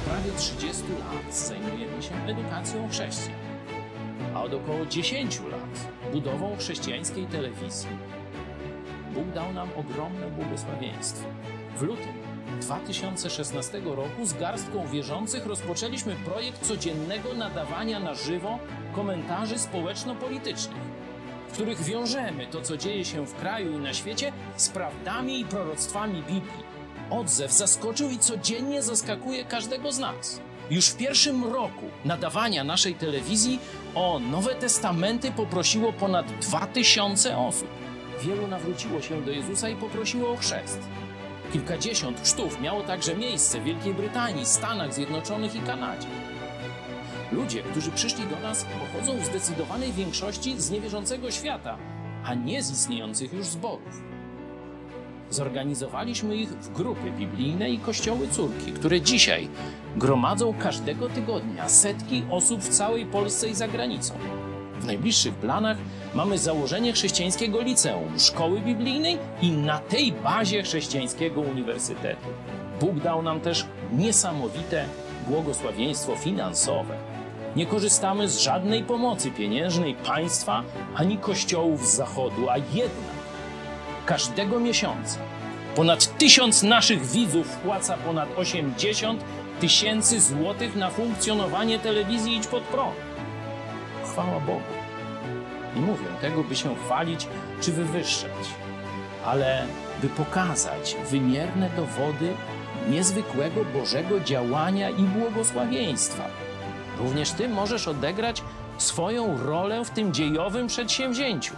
prawie 30 lat zajmujemy się edukacją chrześcijan, a od około 10 lat budową chrześcijańskiej telewizji. Bóg dał nam ogromne błogosławieństwo. W lutym 2016 roku z garstką wierzących rozpoczęliśmy projekt codziennego nadawania na żywo komentarzy społeczno-politycznych, w których wiążemy to, co dzieje się w kraju i na świecie, z prawdami i proroctwami Biblii. Odzew zaskoczył i codziennie zaskakuje każdego z nas. Już w pierwszym roku nadawania naszej telewizji o Nowe Testamenty poprosiło ponad 2000 osób. Wielu nawróciło się do Jezusa i poprosiło o chrzest. Kilkadziesiąt chrztów miało także miejsce w Wielkiej Brytanii, Stanach Zjednoczonych i Kanadzie. Ludzie, którzy przyszli do nas, pochodzą w zdecydowanej większości z niewierzącego świata, a nie z istniejących już zborów. Zorganizowaliśmy ich w grupy biblijne i kościoły córki, które dzisiaj gromadzą każdego tygodnia setki osób w całej Polsce i za granicą. W najbliższych planach mamy założenie chrześcijańskiego liceum, szkoły biblijnej i na tej bazie chrześcijańskiego uniwersytetu. Bóg dał nam też niesamowite błogosławieństwo finansowe. Nie korzystamy z żadnej pomocy pieniężnej państwa ani kościołów z zachodu, a jednak każdego miesiąca ponad 1000 naszych widzów wpłaca ponad 80 000 złotych na funkcjonowanie telewizji Idź Pod Prąd. Chwała Bogu. Nie mówię tego, by się chwalić czy wywyższać, ale by pokazać wymierne dowody niezwykłego Bożego działania i błogosławieństwa. Również ty możesz odegrać swoją rolę w tym dziejowym przedsięwzięciu.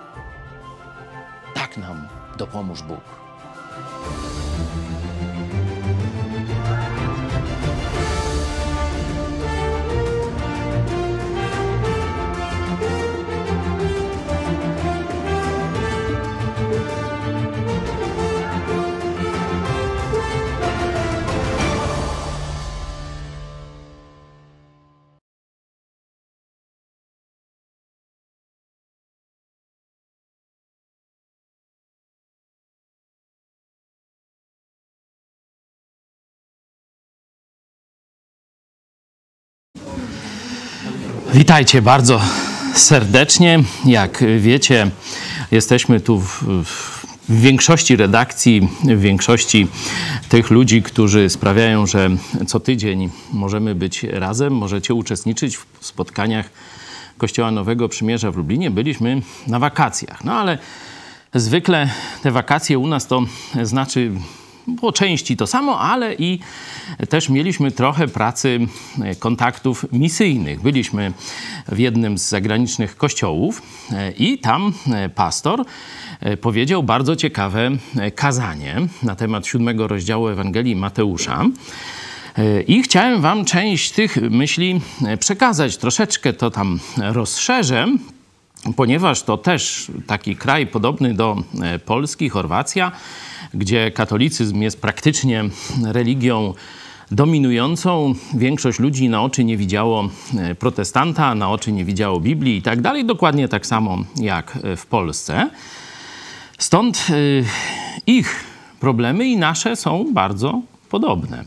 Tak nam dopomóż Bóg. Witajcie bardzo serdecznie. Jak wiecie, jesteśmy tu w większości redakcji, w większości tych ludzi, którzy sprawiają, że co tydzień możemy być razem, możecie uczestniczyć w spotkaniach Kościoła Nowego Przymierza w Lublinie. Byliśmy na wakacjach, no ale zwykle te wakacje u nas to znaczy po części to samo, ale i też mieliśmy trochę pracy, kontaktów misyjnych. Byliśmy w jednym z zagranicznych kościołów i tam pastor powiedział bardzo ciekawe kazanie na temat 7 rozdziału Ewangelii Mateusza. I chciałem wam część tych myśli przekazać. Troszeczkę to tam rozszerzę, ponieważ to też taki kraj podobny do Polski, Chorwacja, gdzie katolicyzm jest praktycznie religią dominującą. Większość ludzi na oczy nie widziało protestanta, na oczy nie widziało Biblii i tak dalej. Dokładnie tak samo jak w Polsce. Stąd ich problemy i nasze są bardzo podobne.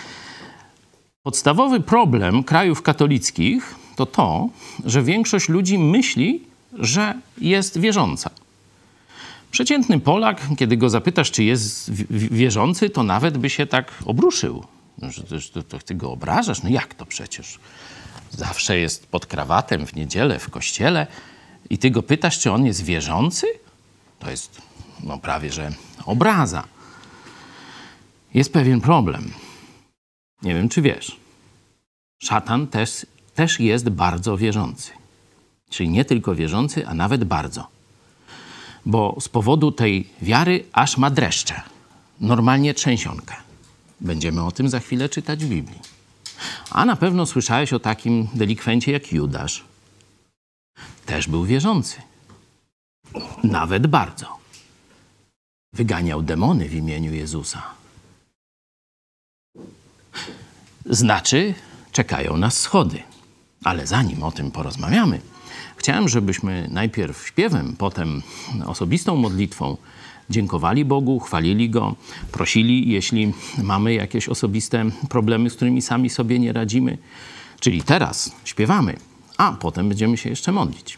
Podstawowy problem krajów katolickich to to, że większość ludzi myśli, że jest wierząca. Przeciętny Polak, kiedy go zapytasz, czy jest wierzący, to nawet by się tak obruszył. Że to ty go obrażasz? No jak to przecież? Zawsze jest pod krawatem w niedzielę w kościele i ty go pytasz, czy on jest wierzący? To jest no, prawie że obraza. Jest pewien problem. Nie wiem, czy wiesz. Szatan też jest bardzo wierzący. Czyli nie tylko wierzący, a nawet bardzo. Bo z powodu tej wiary aż ma dreszcze. Normalnie trzęsionkę. Będziemy o tym za chwilę czytać w Biblii. A na pewno słyszałeś o takim delikwencie jak Judasz. Też był wierzący. Nawet bardzo. Wyganiał demony w imieniu Jezusa. Znaczy, czekają nas schody. Ale zanim o tym porozmawiamy, chciałem, żebyśmy najpierw śpiewem, potem osobistą modlitwą dziękowali Bogu, chwalili Go, prosili, jeśli mamy jakieś osobiste problemy, z którymi sami sobie nie radzimy. Czyli teraz śpiewamy, a potem będziemy się jeszcze modlić.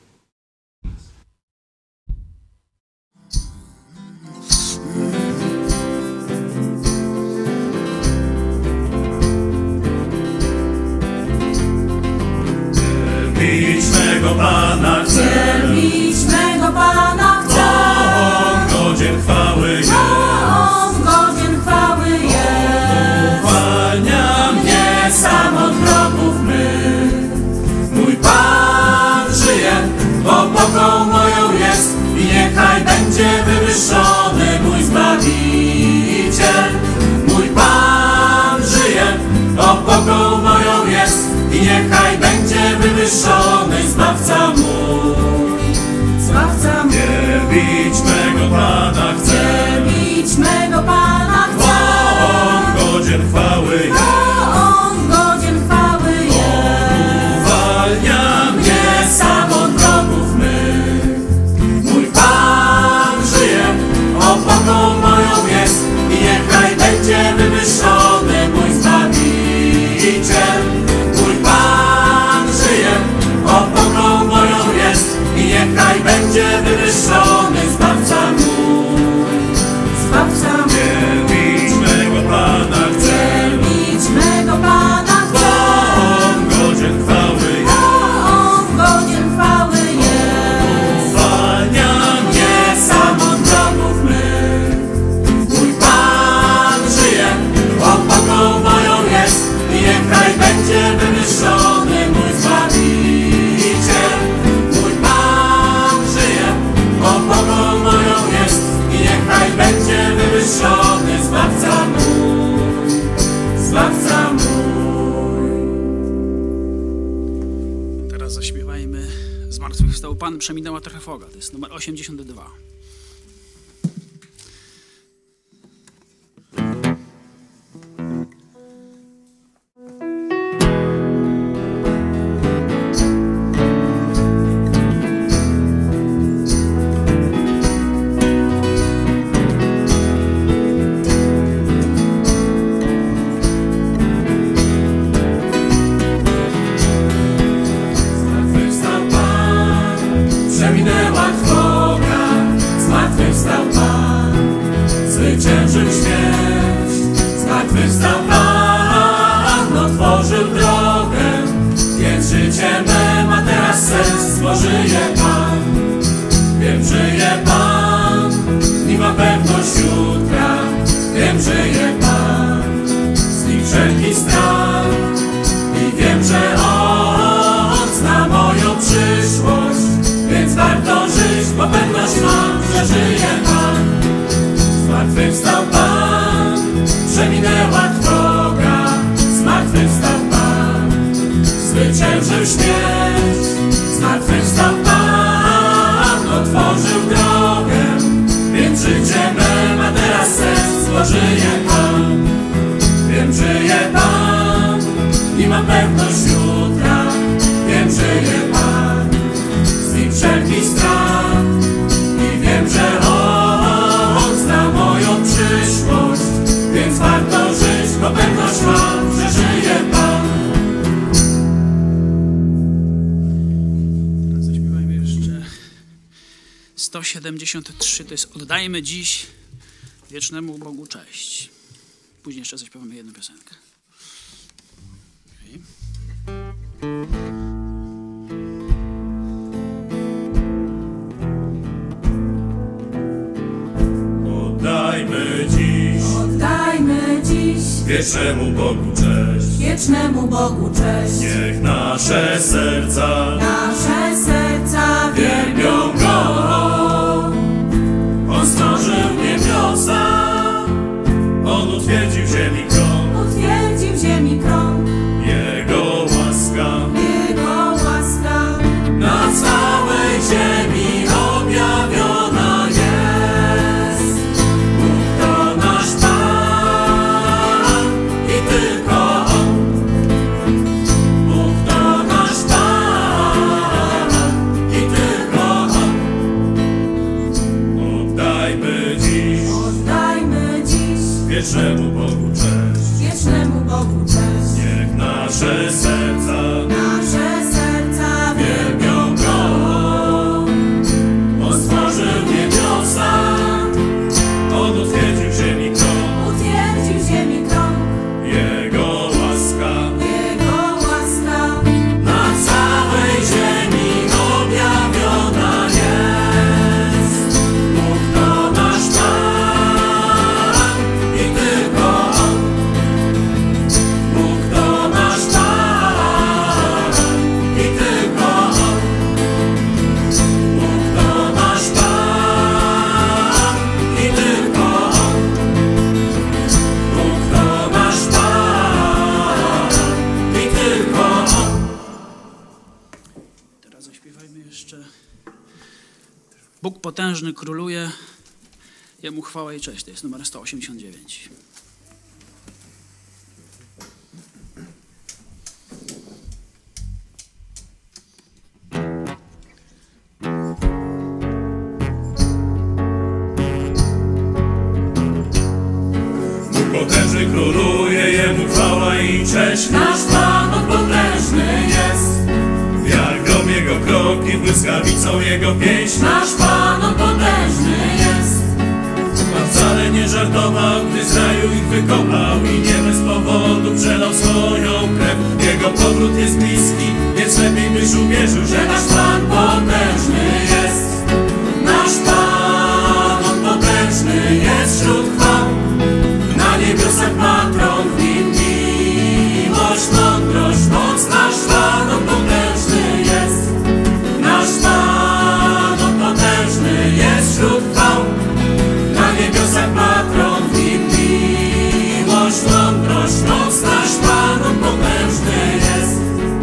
Wiecznego Pana chcę, wiecznego Pana chcę, bo On godzien chwały jest, On godzien chwały jest. Uwalnia mnie sam od wrogów mych. Mój Pan żyje, opoką moją jest i niechaj będzie wywyższony mój Zbawiciel. Mój Pan żyje, opoką moją jest i niechaj będzie wywyższony Zbawca mój. Zbawca mój. Wielbić mego Pana chcę, Wielbić mego Pana bo chcę, On godzien chwały jest. On godzien chwały jest. Uwalnia mnie sam od wrogów mych. Mój Pan żyje, opoką moją jest i niechaj będzie wywyższony mój Zbawiciel. Mój Pan żyje, opoką moją jest i niechaj będzie wywyższony Zbawca mój. Zbawca mój. Wielbić mego Pana chcę, Wielbić mego Pana bo chcę, On godzien chwały jest. On godzien chwały jest. Uwalnia mnie sam od wrogów mych. Mój Pan żyje, opoką moją jest i niechaj będzie wywyższony mój Zbawiciel. Mój Pan żyje, opoką moją jest i niechaj będzie wywyższony Zbawca mój. Zbawca mój. Teraz zaśpiewajmy Zmartwychwstał Pan, przeminęła trochę foga. To jest numer 82. Zmartwychwstał Pan, przeminęła trwoga. Zmartwychwstał Pan, zwyciężył śmierć. Zmartwychwstał Pan, otworzył drogę, więc życie me ma teraz sens, bo żyje Pan. Wiem, żyje Pan, i ma pewność jutra. Wiem, żyje Pan, znikł wszelki strach. I wiem, że On zna moją przyszłość, więc warto żyć, bo pewność mam, że żyje Pan. Zmartwychwstał Pan, przeminęła trwoga. Zmartwychwstał Pan, zwyciężył śmierć. Zmartwychwstał Pan, otworzył drogę, więc życie me ma teraz sens, bo żyje Pan. Wiem, żyje Pan i ma pewność jutra. Wiem, żyje Pan, znikł wszelki strach. I wiem, że On zna moją przyszłość, więc warto żyć, bo pewność mam, że żyje Pan. Teraz zaśpiewajmy jeszcze 173. To jest Oddajmy dziś wiecznemu Bogu cześć. Później jeszcze zaśpiewamy jedną piosenkę. Okay. Oddajmy dziś wiecznemu Bogu cześć. Wiecznemu Bogu cześć. Niech nasze serca wielbią Go. On stworzył niebiosa, On utwierdził ziemi krąg. Utwierdził ziemi krąg. Jego łaska na całej ziemi objawiona jest. Bóg to nasz Pan i tylko On. Bóg to nasz Pan i tylko On. Oddajmy Wiecznemu Bogu cześć. Wiecznemu Bogu cześć. Niech nasze serca Wielbią Go. On stworzył niebiosa, On utwierdził ziemi krąg. Utwierdził ziemi krąg. Jego łaska Jego łaska na całej ziemi objawiona jest. Bóg to nasz Pan i tylko On. Bóg to nasz Pan i tylko On. Bóg to nasz Pan i tylko On. Bóg to nasz Pan i tylko On. Teraz zaśpiewajmy jeszcze. Bóg potężny króluje, Jemu chwała i cześć. To jest numer 189. Bóg potężny króluje, Jemu chwała i cześć. Nasz Pan on potężny jest. Jak grom Jego kroki, błyskawicą Jego pieśń. Nasz Pan on potężny jest. Pan wcale nie żartował, gdy z raju ich wykopał i nie bez powodu przelał swoją krew. Jego powrót jest bliski, więc lepiej byś uwierzył, że nasz Pan potężny jest. Nasz Pan on potężny jest wśród chwał. Na niebiosach ma tron, w nim miłość, mądrość, moc. Nasz Pan on potężny jest. Nasz Pan on potężny jest wśród chwał. Na niebiosach ma tron, w nim miłość, mądrość, moc. Nasz Pan on potężny jest.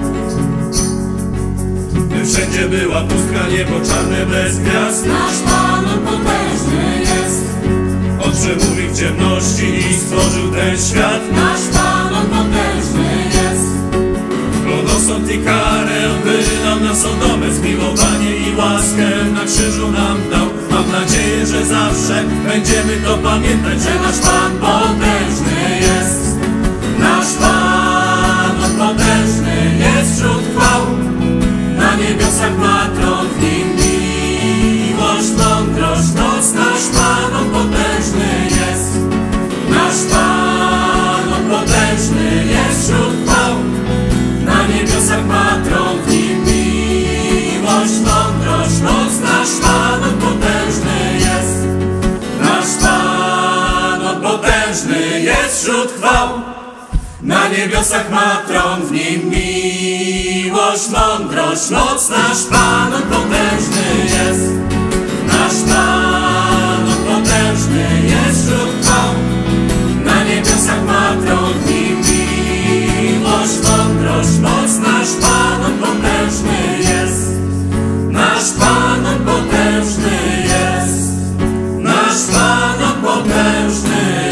Gdy wszędzie była pustka, niebo czarne bez gwiazd. Nasz Pan on potężny jest. On przemówił w ciemności i stworzył ten świat. Nasz Pan on potężny jest. Osąd i karę wylał na Sodomę, zmiłowanie i łaskę na krzyżu nam dał. Mam nadzieję, że zawsze będziemy to pamiętać, że nasz Pan potężny jest. Nasz Pan on potężny jest wśród chwał. Na niebiosach ma tron, w nim miłość, mądrość, moc. Nasz Pan on potężny jest. Nasz Pan on potężny jest wśród chwał. Na niebiosach ma tron, w nim miłość, mądrość, moc. Nasz Pan on potężny jest. Nasz Pan on potężny jest wśród chwał. Na niebiosach ma tron, w nim miłość, mądrość, moc. Nasz Pan on potężny jest. Nasz Pan on potężny jest wśród chwał. Na niebiosach ma tron, w nim miłość, mądrość, moc. Nasz Pan on potężny jest. Nasz Pan on potężny jest. Nasz Pan on potężny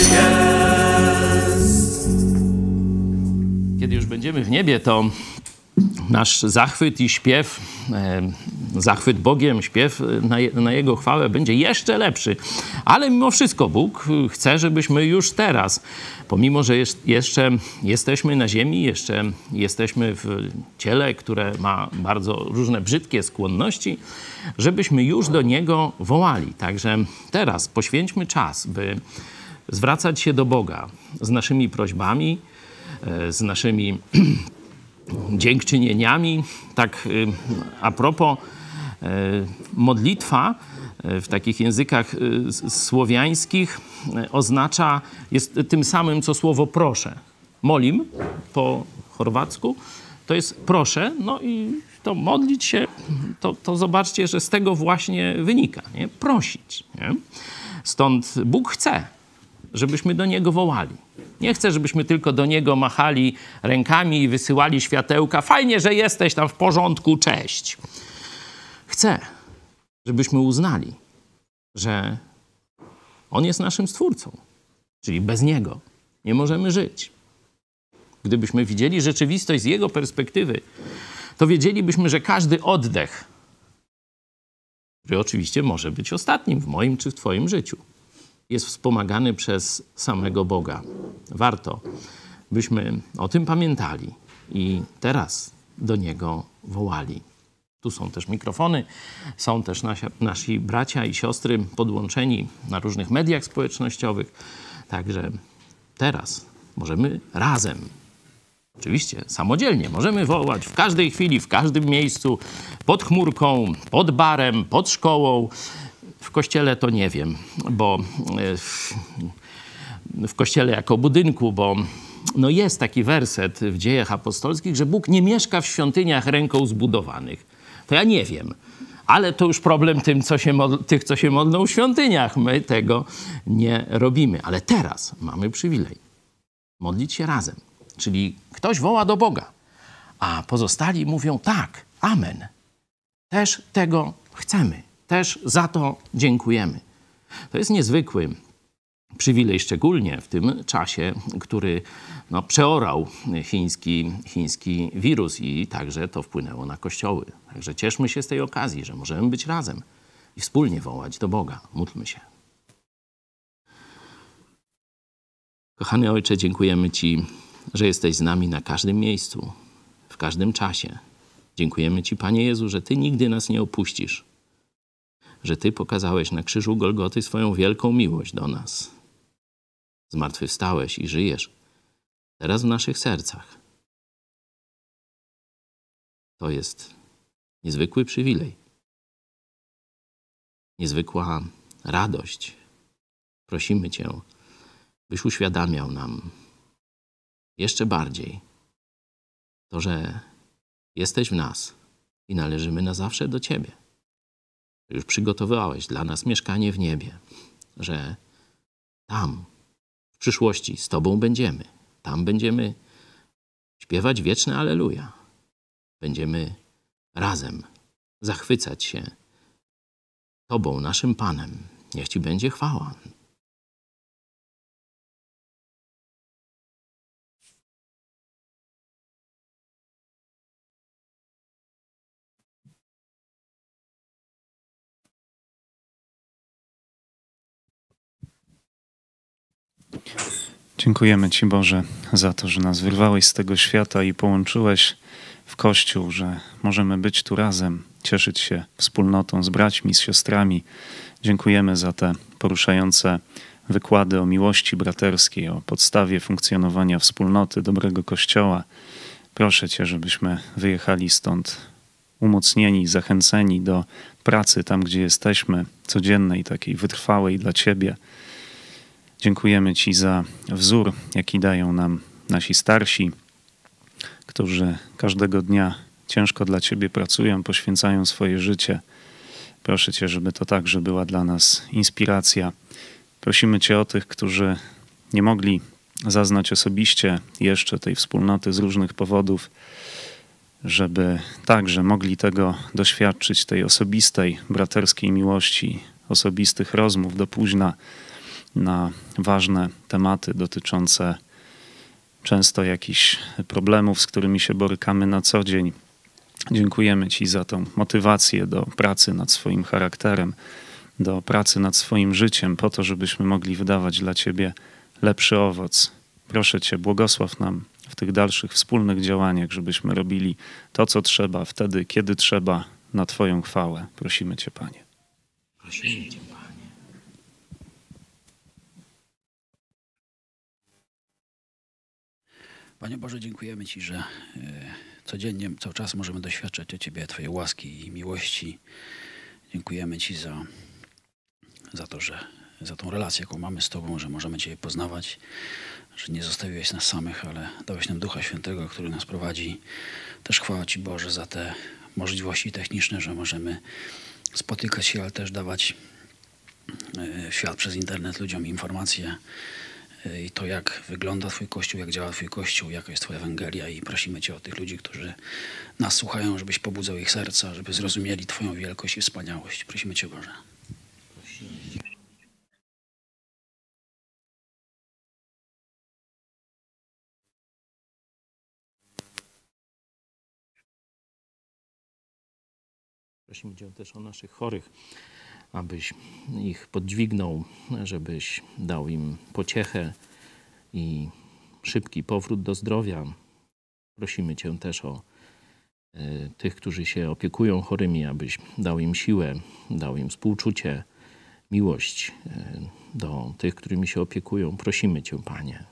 jest. Kiedy już będziemy w niebie, to nasz zachwyt i śpiew, zachwyt Bogiem, śpiew na Jego chwałę będzie jeszcze lepszy. Ale mimo wszystko Bóg chce, żebyśmy już teraz, pomimo że jeszcze jesteśmy na ziemi, jeszcze jesteśmy w ciele, które ma bardzo różne brzydkie skłonności, żebyśmy już do Niego wołali. Także teraz poświęćmy czas, by zwracać się do Boga z naszymi prośbami, z naszymi dziękczynieniami. Tak a propos, modlitwa w takich językach słowiańskich oznacza, jest tym samym, co słowo proszę. Molim po chorwacku to jest proszę, no i to modlić się, to zobaczcie, że z tego właśnie wynika, nie? Prosić. Nie? Stąd Bóg chce, żebyśmy do Niego wołali. Nie chce, żebyśmy tylko do Niego machali rękami i wysyłali światełka. Fajnie, że jesteś tam, w porządku, cześć. Chce, żebyśmy uznali, że On jest naszym Stwórcą. Czyli bez Niego nie możemy żyć. Gdybyśmy widzieli rzeczywistość z Jego perspektywy, to wiedzielibyśmy, że każdy oddech, który oczywiście może być ostatnim w moim czy w Twoim życiu, jest wspomagany przez samego Boga. Warto, byśmy o tym pamiętali i teraz do Niego wołali. Tu są też mikrofony, są też nasi bracia i siostry podłączeni na różnych mediach społecznościowych. Także teraz możemy razem, oczywiście samodzielnie, możemy wołać w każdej chwili, w każdym miejscu, pod chmurką, pod barem, pod szkołą. W kościele to nie wiem, bo w kościele jako budynku, bo no jest taki werset w Dziejach Apostolskich, że Bóg nie mieszka w świątyniach ręką zbudowanych. To ja nie wiem, ale to już problem tych, co się modlą w świątyniach. My tego nie robimy, ale teraz mamy przywilej modlić się razem. Czyli ktoś woła do Boga, a pozostali mówią tak, amen. Też tego chcemy, też za to dziękujemy. To jest niezwykły przywilej, szczególnie w tym czasie, który przeorał chiński wirus i także to wpłynęło na kościoły. Także cieszmy się z tej okazji, że możemy być razem i wspólnie wołać do Boga. Módlmy się. Kochany Ojcze, dziękujemy Ci, że jesteś z nami na każdym miejscu, w każdym czasie. Dziękujemy Ci, Panie Jezu, że Ty nigdy nas nie opuścisz, że Ty pokazałeś na krzyżu Golgoty swoją wielką miłość do nas. Zmartwychwstałeś i żyjesz teraz w naszych sercach. To jest niezwykły przywilej, niezwykła radość. Prosimy Cię, byś uświadamiał nam jeszcze bardziej to, że jesteś w nas i należymy na zawsze do Ciebie. Już przygotowałeś dla nas mieszkanie w niebie, że tam w przyszłości z Tobą będziemy. Tam będziemy śpiewać wieczne Alleluja. Będziemy razem zachwycać się Tobą, naszym Panem. Niech Ci będzie chwała. Dziękujemy Ci, Boże, za to, że nas wyrwałeś z tego świata i połączyłeś w Kościół, że możemy być tu razem, cieszyć się wspólnotą z braćmi, z siostrami. Dziękujemy za te poruszające wykłady o miłości braterskiej, o podstawie funkcjonowania wspólnoty, dobrego Kościoła. Proszę Cię, żebyśmy wyjechali stąd umocnieni, zachęceni do pracy tam, gdzie jesteśmy, codziennej, takiej wytrwałej dla Ciebie. Dziękujemy Ci za wzór, jaki dają nam nasi starsi, którzy każdego dnia ciężko dla Ciebie pracują, poświęcają swoje życie. Proszę Cię, żeby to także była dla nas inspiracja. Prosimy Cię o tych, którzy nie mogli zaznać osobiście jeszcze tej wspólnoty z różnych powodów, żeby także mogli tego doświadczyć, tej osobistej, braterskiej miłości, osobistych rozmów do późna na ważne tematy dotyczące często jakichś problemów, z którymi się borykamy na co dzień. Dziękujemy Ci za tą motywację do pracy nad swoim charakterem, do pracy nad swoim życiem, po to, żebyśmy mogli wydawać dla Ciebie lepszy owoc. Proszę Cię, błogosław nam w tych dalszych wspólnych działaniach, żebyśmy robili to, co trzeba, wtedy, kiedy trzeba, na Twoją chwałę. Prosimy Cię, Panie. Prosimy Cię, Panie. Panie Boże, dziękujemy Ci, że codziennie, cały czas możemy doświadczać od Ciebie Twojej łaski i miłości. Dziękujemy Ci za to, że za tą relację, jaką mamy z Tobą, że możemy Cię poznawać, że nie zostawiłeś nas samych, ale dałeś nam Ducha Świętego, który nas prowadzi. Też chwała Ci, Boże, za te możliwości techniczne, że możemy spotykać się, ale też dawać w świat przez internet ludziom informacje i to, jak wygląda Twój Kościół, jak działa Twój Kościół, jaka jest Twoja Ewangelia i prosimy Cię o tych ludzi, którzy nas słuchają, żebyś pobudzał ich serca, żeby zrozumieli Twoją wielkość i wspaniałość. Prosimy Cię, Boże. Prosimy Cię też o naszych chorych abyś ich podźwignął, żebyś dał im pociechę i szybki powrót do zdrowia. Prosimy Cię też o tych, którzy się opiekują chorymi, abyś dał im siłę, dał im współczucie, miłość do tych, którymi się opiekują. Prosimy Cię, Panie.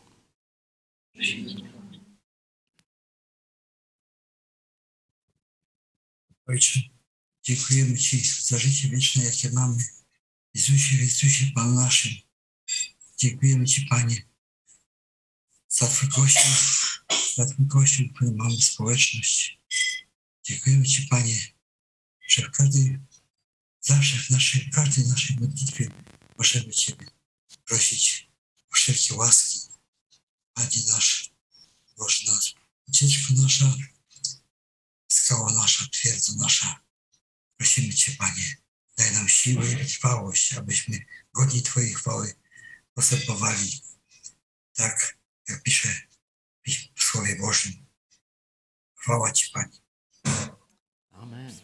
Ojcze, dziękujemy Ci za życie wieczne, jakie mamy. Jezusie, Pan naszym. Dziękujemy Ci, Panie, za Twój Kościół, w którym mamy społeczność. Dziękujemy Ci, Panie, że zawsze w każdej naszej modlitwie możemy Ciebie prosić o wszelkie łaski. Panie nasz, Boże nasz, ucieczka nasza, skała nasza, twierdza nasza. Prosimy Cię, Panie, daj nam siłę i trwałość, abyśmy godni Twojej chwały postępowali tak, jak pisze w Słowie Bożym. Chwała Ci, Panie. Amen.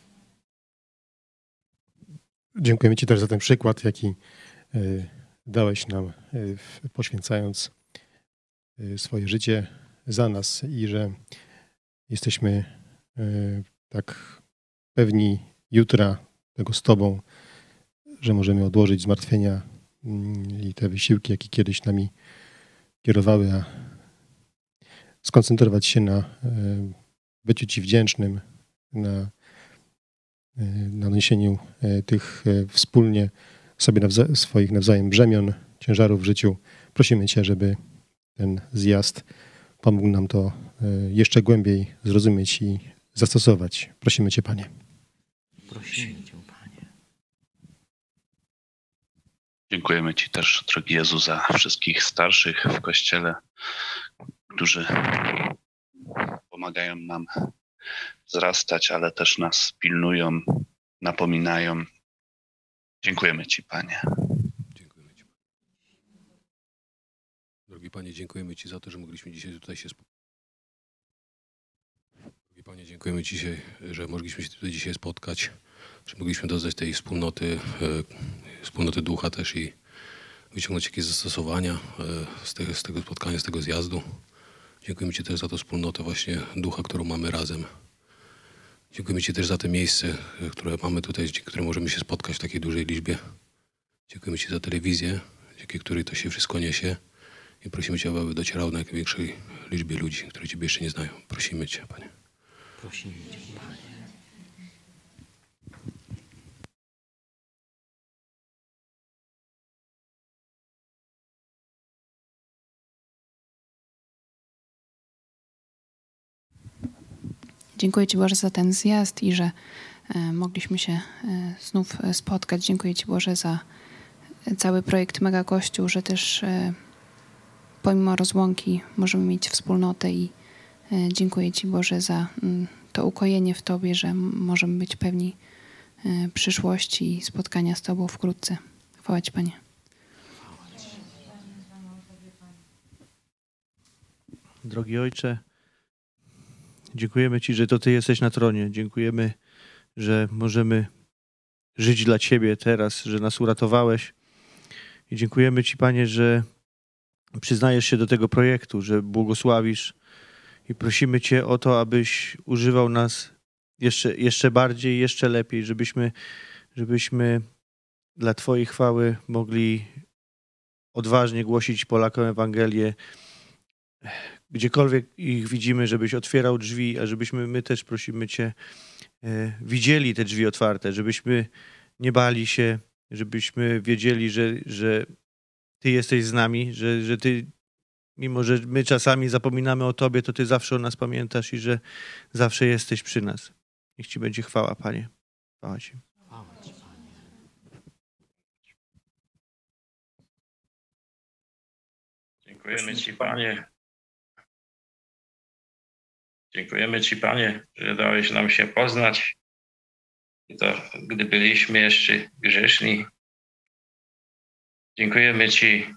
Dziękujemy Ci też za ten przykład, jaki dałeś nam, poświęcając swoje życie za nas i że jesteśmy tak pewni jutra tego z Tobą, że możemy odłożyć zmartwienia i te wysiłki, jakie kiedyś nami kierowały, a skoncentrować się na byciu Ci wdzięcznym, na niesieniu tych wspólnie sobie swoich nawzajem brzemion, ciężarów w życiu. Prosimy Cię, żeby ten zjazd pomógł nam to jeszcze głębiej zrozumieć i zastosować. Prosimy Cię, Panie. Prosimy Cię, Panie. Dziękujemy Ci też, drogi Jezu, za wszystkich starszych w Kościele, którzy pomagają nam wzrastać, ale też nas pilnują, napominają. Dziękujemy Ci, Panie. Dziękujemy Ci. Drogi Panie, dziękujemy Ci za to, że mogliśmy dzisiaj tutaj się spotkać. Drogi Panie, dziękujemy Ci, że mogliśmy się tutaj dzisiaj spotkać, że mogliśmy doznać tej wspólnoty ducha też i wyciągnąć jakieś zastosowania z tego spotkania, z tego zjazdu. Dziękujemy Ci też za tą wspólnotę właśnie ducha, którą mamy razem. Dziękujemy Ci też za te miejsce, które mamy tutaj, dzięki którym możemy się spotkać w takiej dużej liczbie. Dziękujemy Ci za telewizję, dzięki której to się wszystko niesie i prosimy Cię, aby docierało na jak większej liczbie ludzi, którzy Ciebie jeszcze nie znają. Prosimy Cię, Panie. Prosimy Cię, Panie. Dziękuję Ci, Boże, za ten zjazd i że mogliśmy się znów spotkać. Dziękuję Ci, Boże, za cały projekt Mega Kościół, że też pomimo rozłąki możemy mieć wspólnotę i dziękuję Ci, Boże, za to ukojenie w Tobie, że możemy być pewni przyszłości i spotkania z Tobą wkrótce. Chwała Ci, Panie. Drogi Ojcze, dziękujemy Ci, że to Ty jesteś na tronie. Dziękujemy, że możemy żyć dla Ciebie teraz, że nas uratowałeś. I dziękujemy Ci, Panie, że przyznajesz się do tego projektu, że błogosławisz i prosimy Cię o to, abyś używał nas jeszcze bardziej, jeszcze lepiej, żebyśmy dla Twojej chwały mogli odważnie głosić Polakom Ewangelię. Gdziekolwiek ich widzimy, żebyś otwierał drzwi, a żebyśmy my też, prosimy Cię, widzieli te drzwi otwarte, żebyśmy nie bali się, żebyśmy wiedzieli, że Ty jesteś z nami, że Ty, mimo że my czasami zapominamy o Tobie, to Ty zawsze o nas pamiętasz i że zawsze jesteś przy nas. Niech Ci będzie chwała, Panie. Chwała Ci. Chwała Ci, Panie. Dziękujemy Ci, Panie. Dziękujemy Ci, Panie, że dałeś nam się poznać. I to, gdy byliśmy jeszcze grzeszni. Dziękujemy Ci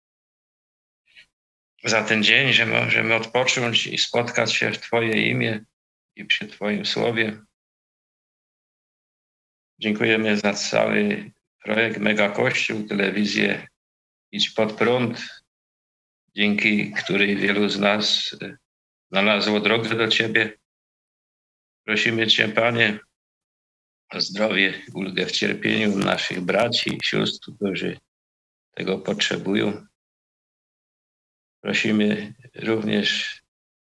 za ten dzień, że możemy odpocząć i spotkać się w Twoje imię i przy Twoim słowie. Dziękujemy za cały projekt Mega Kościół, telewizję Idź Pod Prąd, dzięki której wielu z nas znalazło drogę do Ciebie. Prosimy Cię, Panie, o zdrowie, ulgę w cierpieniu naszych braci i sióstr, którzy tego potrzebują. Prosimy również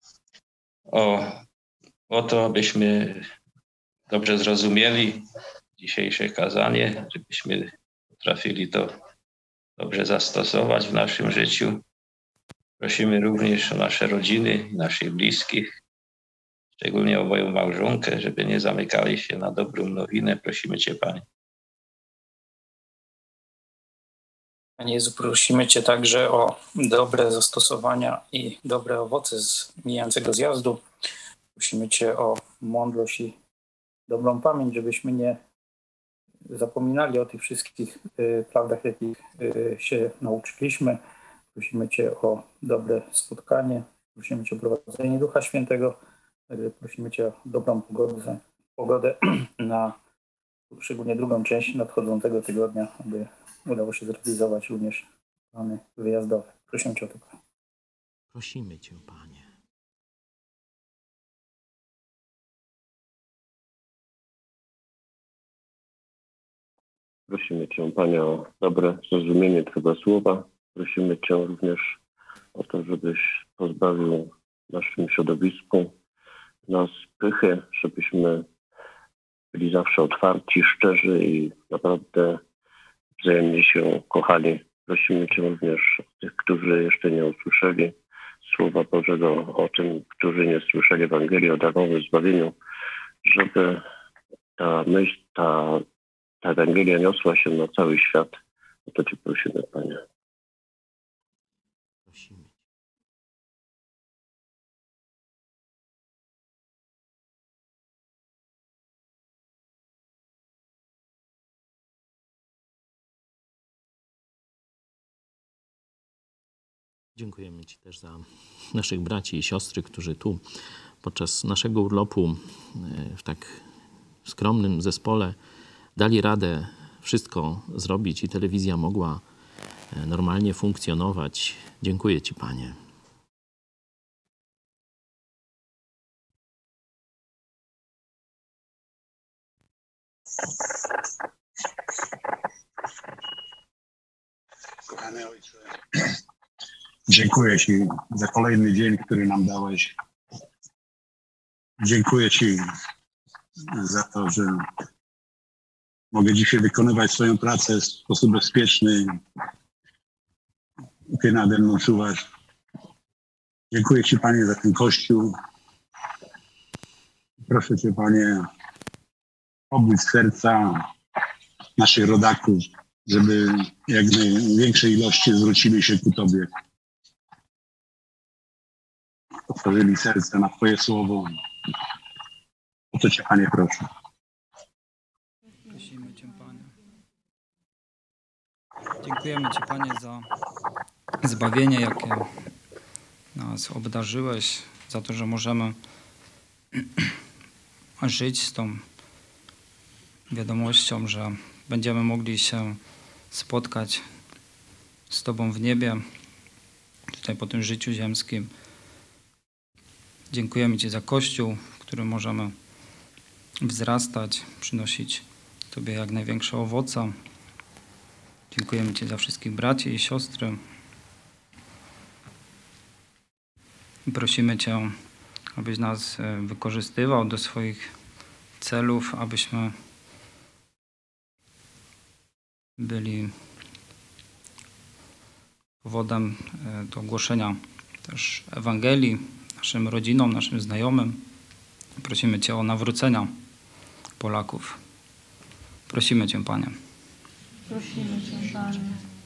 o to, abyśmy dobrze zrozumieli dzisiejsze kazanie, żebyśmy potrafili to dobrze zastosować w naszym życiu. Prosimy również o nasze rodziny, naszych bliskich, szczególnie o moją małżonkę, żeby nie zamykali się na dobrą nowinę. Prosimy Cię, Panie. Panie Jezu, prosimy Cię także o dobre zastosowania i dobre owoce z mijającego zjazdu. Prosimy Cię o mądrość i dobrą pamięć, żebyśmy nie zapominali o tych wszystkich prawdach, jakich się nauczyliśmy. Prosimy Cię o dobre spotkanie. Prosimy Cię o prowadzenie Ducha Świętego. Prosimy Cię o dobrą pogodę na szczególnie drugą część nadchodzącego tygodnia, aby udało się zrealizować również plany wyjazdowe. Prosimy Cię o to, Panie. Prosimy Cię, Panie. Prosimy Cię, Panie, o dobre zrozumienie Twojego słowa. Prosimy Cię również o to, żebyś pozbawił w naszym środowisku nas pychy, żebyśmy byli zawsze otwarci, szczerzy i naprawdę wzajemnie się kochali. Prosimy Cię również o tych, którzy jeszcze nie usłyszeli Słowa Bożego, o tym, którzy nie słyszeli Ewangelii o darmowym zbawieniu, żeby ta myśl, ta Ewangelia niosła się na cały świat. O to Cię prosimy, Panie. Prosimy. Dziękujemy Ci też za naszych braci i siostry, którzy tu podczas naszego urlopu w tak skromnym zespole dali radę wszystko zrobić i telewizja mogła normalnie funkcjonować. Dziękuję Ci, Panie. Kochany Ojcze, dziękuję Ci za kolejny dzień, który nam dałeś. Dziękuję Ci za to, że mogę dzisiaj wykonywać swoją pracę w sposób bezpieczny. Ty nade mną czuwasz. Dziękuję Ci, Panie, za ten Kościół. Proszę Cię, Panie, obudź serca naszych rodaków, żeby jak największej ilości zwrócili się ku Tobie. Otworzyli serce na Twoje słowo. O to Cię, Panie, proszę. Prosimy Cię, Panie. Dziękujemy Ci, Panie, za zbawienie, jakie nas obdarzyłeś, za to, że możemy żyć z tą wiadomością, że będziemy mogli się spotkać z Tobą w niebie, tutaj po tym życiu ziemskim. Dziękujemy Ci za Kościół, w którym możemy wzrastać, przynosić Tobie jak największe owoce. Dziękujemy Ci za wszystkich braci i siostry. I prosimy Cię, abyś nas wykorzystywał do swoich celów, abyśmy byli powodem do głoszenia też Ewangelii naszym rodzinom, naszym znajomym. Prosimy Cię o nawrócenia Polaków. Prosimy Cię, Panie. Prosimy Cię, Panie.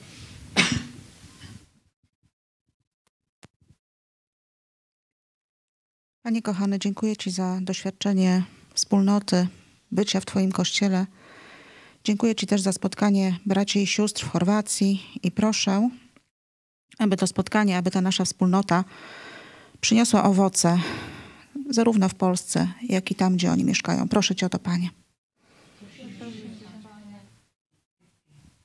Panie kochany, dziękuję Ci za doświadczenie wspólnoty, bycia w Twoim Kościele. Dziękuję Ci też za spotkanie braci i sióstr w Chorwacji i proszę, aby to spotkanie, aby ta nasza wspólnota przyniosła owoce zarówno w Polsce, jak i tam, gdzie oni mieszkają. Proszę Cię o to, Panie.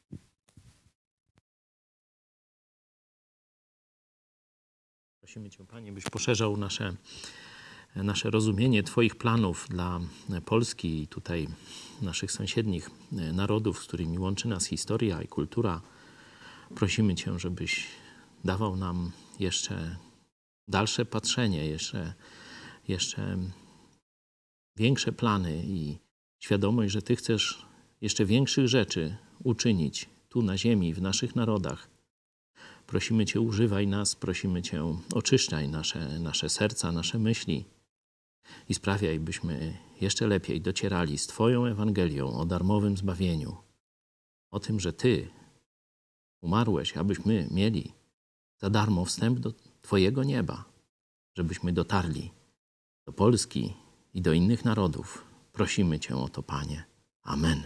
Prosimy Cię, Panie, byś poszerzał nasze rozumienie Twoich planów dla Polski i tutaj naszych sąsiednich narodów, z którymi łączy nas historia i kultura. Prosimy Cię, żebyś dawał nam jeszcze dalsze patrzenie, jeszcze większe plany i świadomość, że Ty chcesz jeszcze większych rzeczy uczynić tu na ziemi, w naszych narodach. Prosimy Cię, używaj nas, prosimy Cię, oczyszczaj nasze serca, nasze myśli i sprawiaj, byśmy jeszcze lepiej docierali z Twoją Ewangelią o darmowym zbawieniu, o tym, że Ty umarłeś, abyśmy mieli za darmo wstęp do Twojego nieba, żebyśmy dotarli do Polski i do innych narodów. Prosimy Cię o to, Panie. Amen.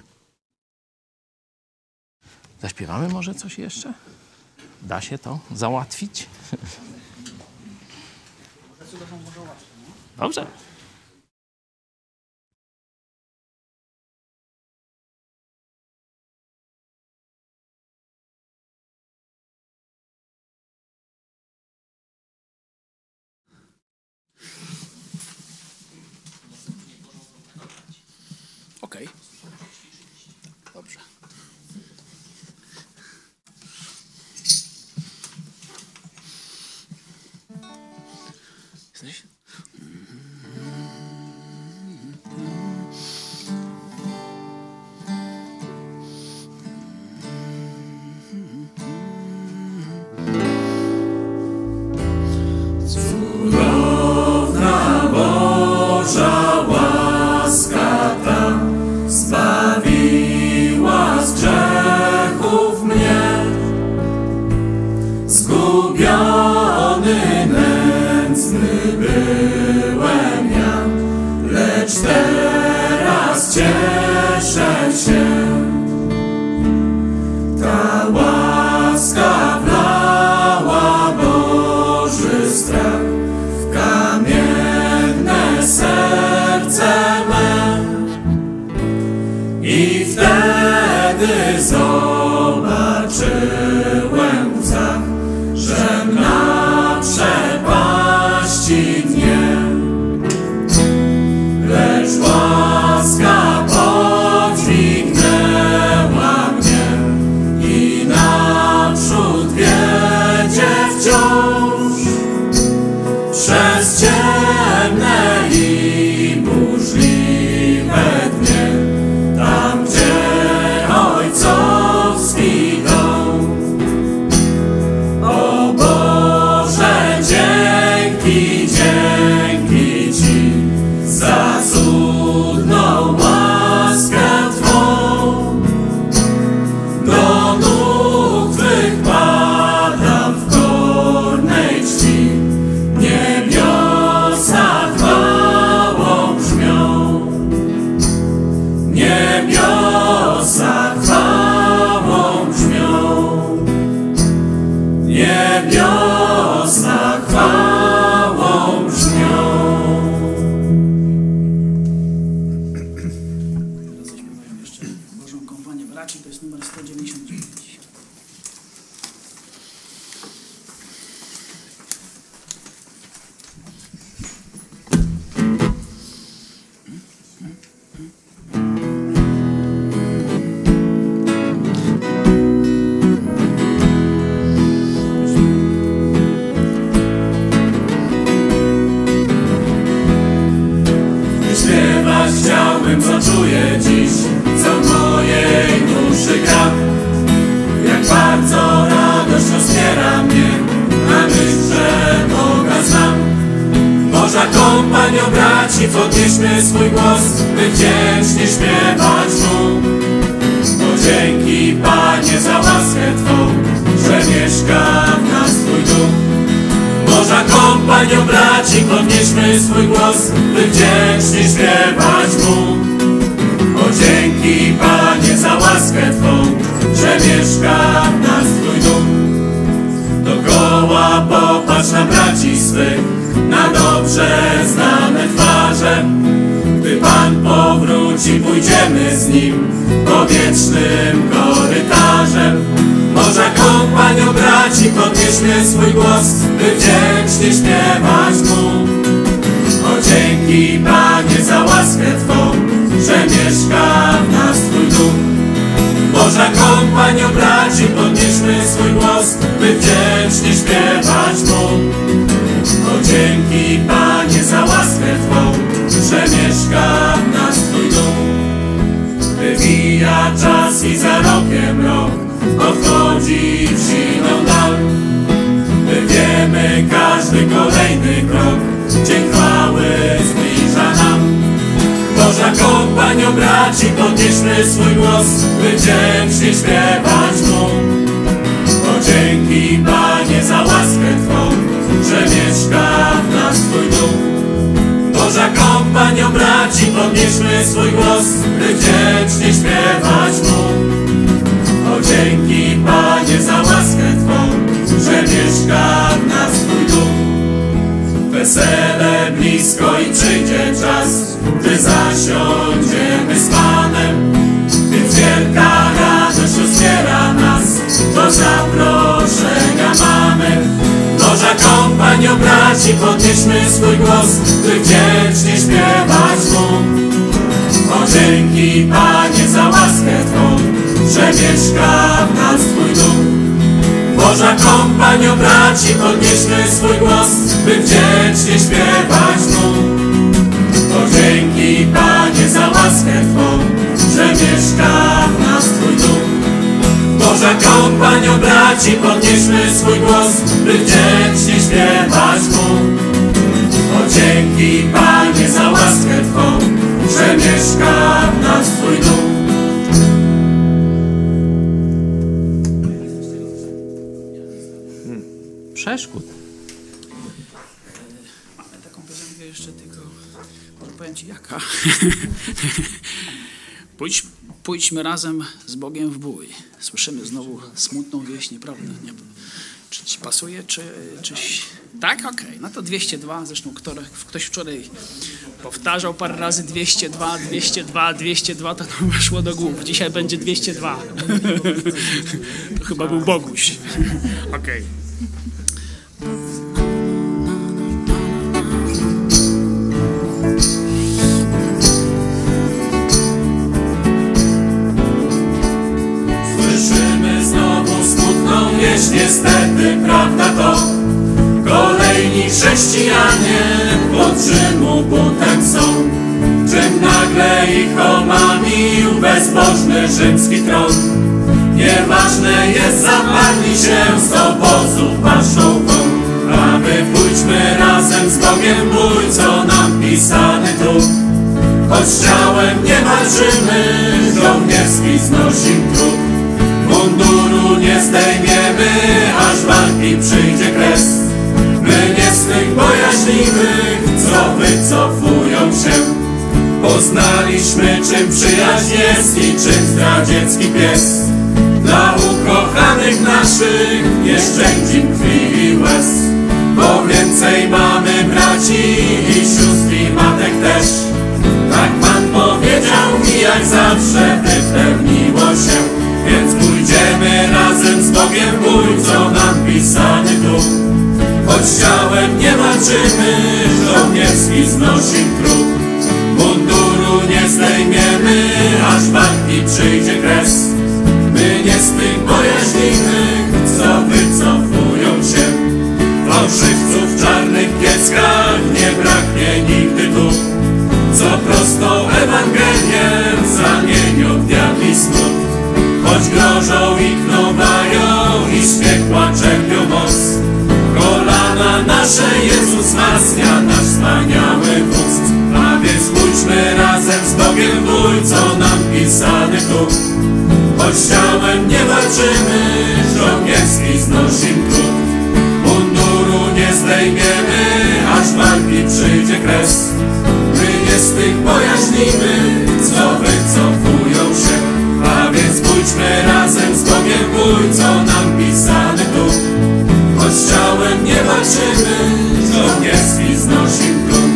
Zaśpiewamy może coś jeszcze? Da się to załatwić? Dobrze. Okej. Dobrze. Jesteś? Cudowna Boża łaska ta zbawiła z grzechów mnie, zgubiony, nędzny byłem ja, lecz teraz cieszę się. Ta łaska wlała Boży strach w kamienne serce me i wtedy zobaczyłem w łzach, że na przepaści dnie, lecz łaska podźwignęła mnie i naprzód wiedzie wciąż przez ciemne i burzliwe dnie, tam gdzie ojcowski dom. O Boże, dzięki, dzięki Ci za cudną łaskę Twą. Do nóg Twych padam w kornej czci, niebiosa chwałą brzmią. Niebiosa chwałą brzmią. Niebiosa chwałą brzmią. Zaśpiewajmy jeszcze Bożą kompanię braci, to jest numer 199. Śpiewać chciałbym, co czuję dziś, co w mojej duszy gra. Jak bardzo radość rozpiera mnie, na myśl, że Boga znam. Boża kompanio braci, podnieśmy swój głos, by wdzięcznie śpiewać Mu. Bo dzięki, Panie, za łaskę Twą, że mieszka w nas Twój duch. Boża kompanio braci, podnieśmy swój głos, by wdzięcznie śpiewać Mu. O dzięki, Panie, za łaskę Twą, że mieszka w nas Twój duch. Dokoła popatrz na braci swych, na dobrze znane twarze. Gdy Pan powróci, pójdziemy z Nim powietrznym korytarzem. Boża kompanio kompanio braci, podnieśmy swój głos, by wdzięcznie śpiewać Mu. O dzięki Panie za łaskę Twą, że mieszka w nas Twój duch. Boża kompanio braci, podnieśmy swój głos, by wdzięcznie śpiewać Mu. O dzięki Panie za łaskę Twą, że mieszka w nas Twój duch. Wywija czas i za rokiem rok odchodzi w siną dal. My wiemy, każdy kolejny krok dzień chwały zbliża nam. Boża kompanio braci, podnieśmy swój głos, by wdzięcznie śpiewać Mu. O dzięki Panie za łaskę Twą, że mieszka w nas Twój duch. Boża kompanio braci, podnieśmy swój głos, by wdzięcznie śpiewać Mu. O dzięki Panie za łaskę Twą, że mieszka w nas Twój duch. Wesele blisko i przyjdzie czas, gdy zasiądziemy z Panem. Więc wielka radość rozbiera nas, do zaproszenia mamy. Boża kompanio braci, podnieśmy swój głos, by wdzięcznie śpiewać Mu. O dzięki Panie za łaskę Twą, że mieszka w nas Twój duch. Boża kompanio braci, podnieśmy swój głos, by wdzięcznie śpiewać Mu. O dzięki Panie za łaskę Twą, że mieszka w nas Twój duch. Boża kompanio braci, podnieśmy swój głos, by wdzięcznie śpiewać Mu. O dzięki Panie za łaskę Twą, że mieszka w nas Twój duch. Przeszkód. Mamy taką piosenkę jeszcze, tylko może powiem Ci jaka. Pójdźmy razem z Bogiem w bój. Słyszymy znowu smutną wieść, nieprawda? Nie, czy Ci pasuje, czyś... Tak? Okej. No to 202, zresztą ktoś wczoraj powtarzał parę razy 202, 202, 202, to nam weszło do głów. Dzisiaj będzie 202. To chyba był Boguś. Okej. Słyszymy znowu smutną wieść, niestety prawda to. Kolejni chrześcijanie pod Rzymu butem są, czym nagle ich omamił bezbożny rzymski tron. Nieważne jest, zapadli się z obozu paszą wą, a my pójdźmy razem z Bogiem bój, co nam pisany tu. Choć ciałem nie walczymy, żołnierski znosimy trud. Munduru nie zdejmiemy, aż walki przyjdzie kres. My nie z tych bojaźliwych, co wycofują się. Poznaliśmy, czym przyjaźń jest i czym zdradziecki pies. Dla ukochanych naszych nie szczędzim krwi i łez, bo więcej mamy braci i sióstr i matek też. Tak Pan powiedział mi, jak zawsze wypełniło się. Więc pójdziemy razem z Bogiem w bój, co nam pisany tu. Choć ciałem nie walczymy, żołnierski znosimy trud. Munduru nie zdejmiemy, aż walki przyjdzie kres. My nie z tych bojaźliwych, co wycofują się. Fałszywców w czarnych pieckach nie braknie nigdy tu, co prostą Ewangelię zamienią w diabli smut. Choć grożą i knowają i z piekła czerpią moc, kolana nasze Jezus wzmacnia, nasz wspaniały wódz. A więc pójdźmy razem z Bogiem w bój, co nam pisany tu. Choć ciałem nie walczymy, żołnierski znosimy trud. Munduru nie zdejmiemy, aż walki przyjdzie kres. My nie z tych bojaźliwych, co wycofują się. A więc pójdźmy razem z Bogiem w bój, co nam pisany tu. Choć ciałem nie walczymy, żołnierski znosimy trud.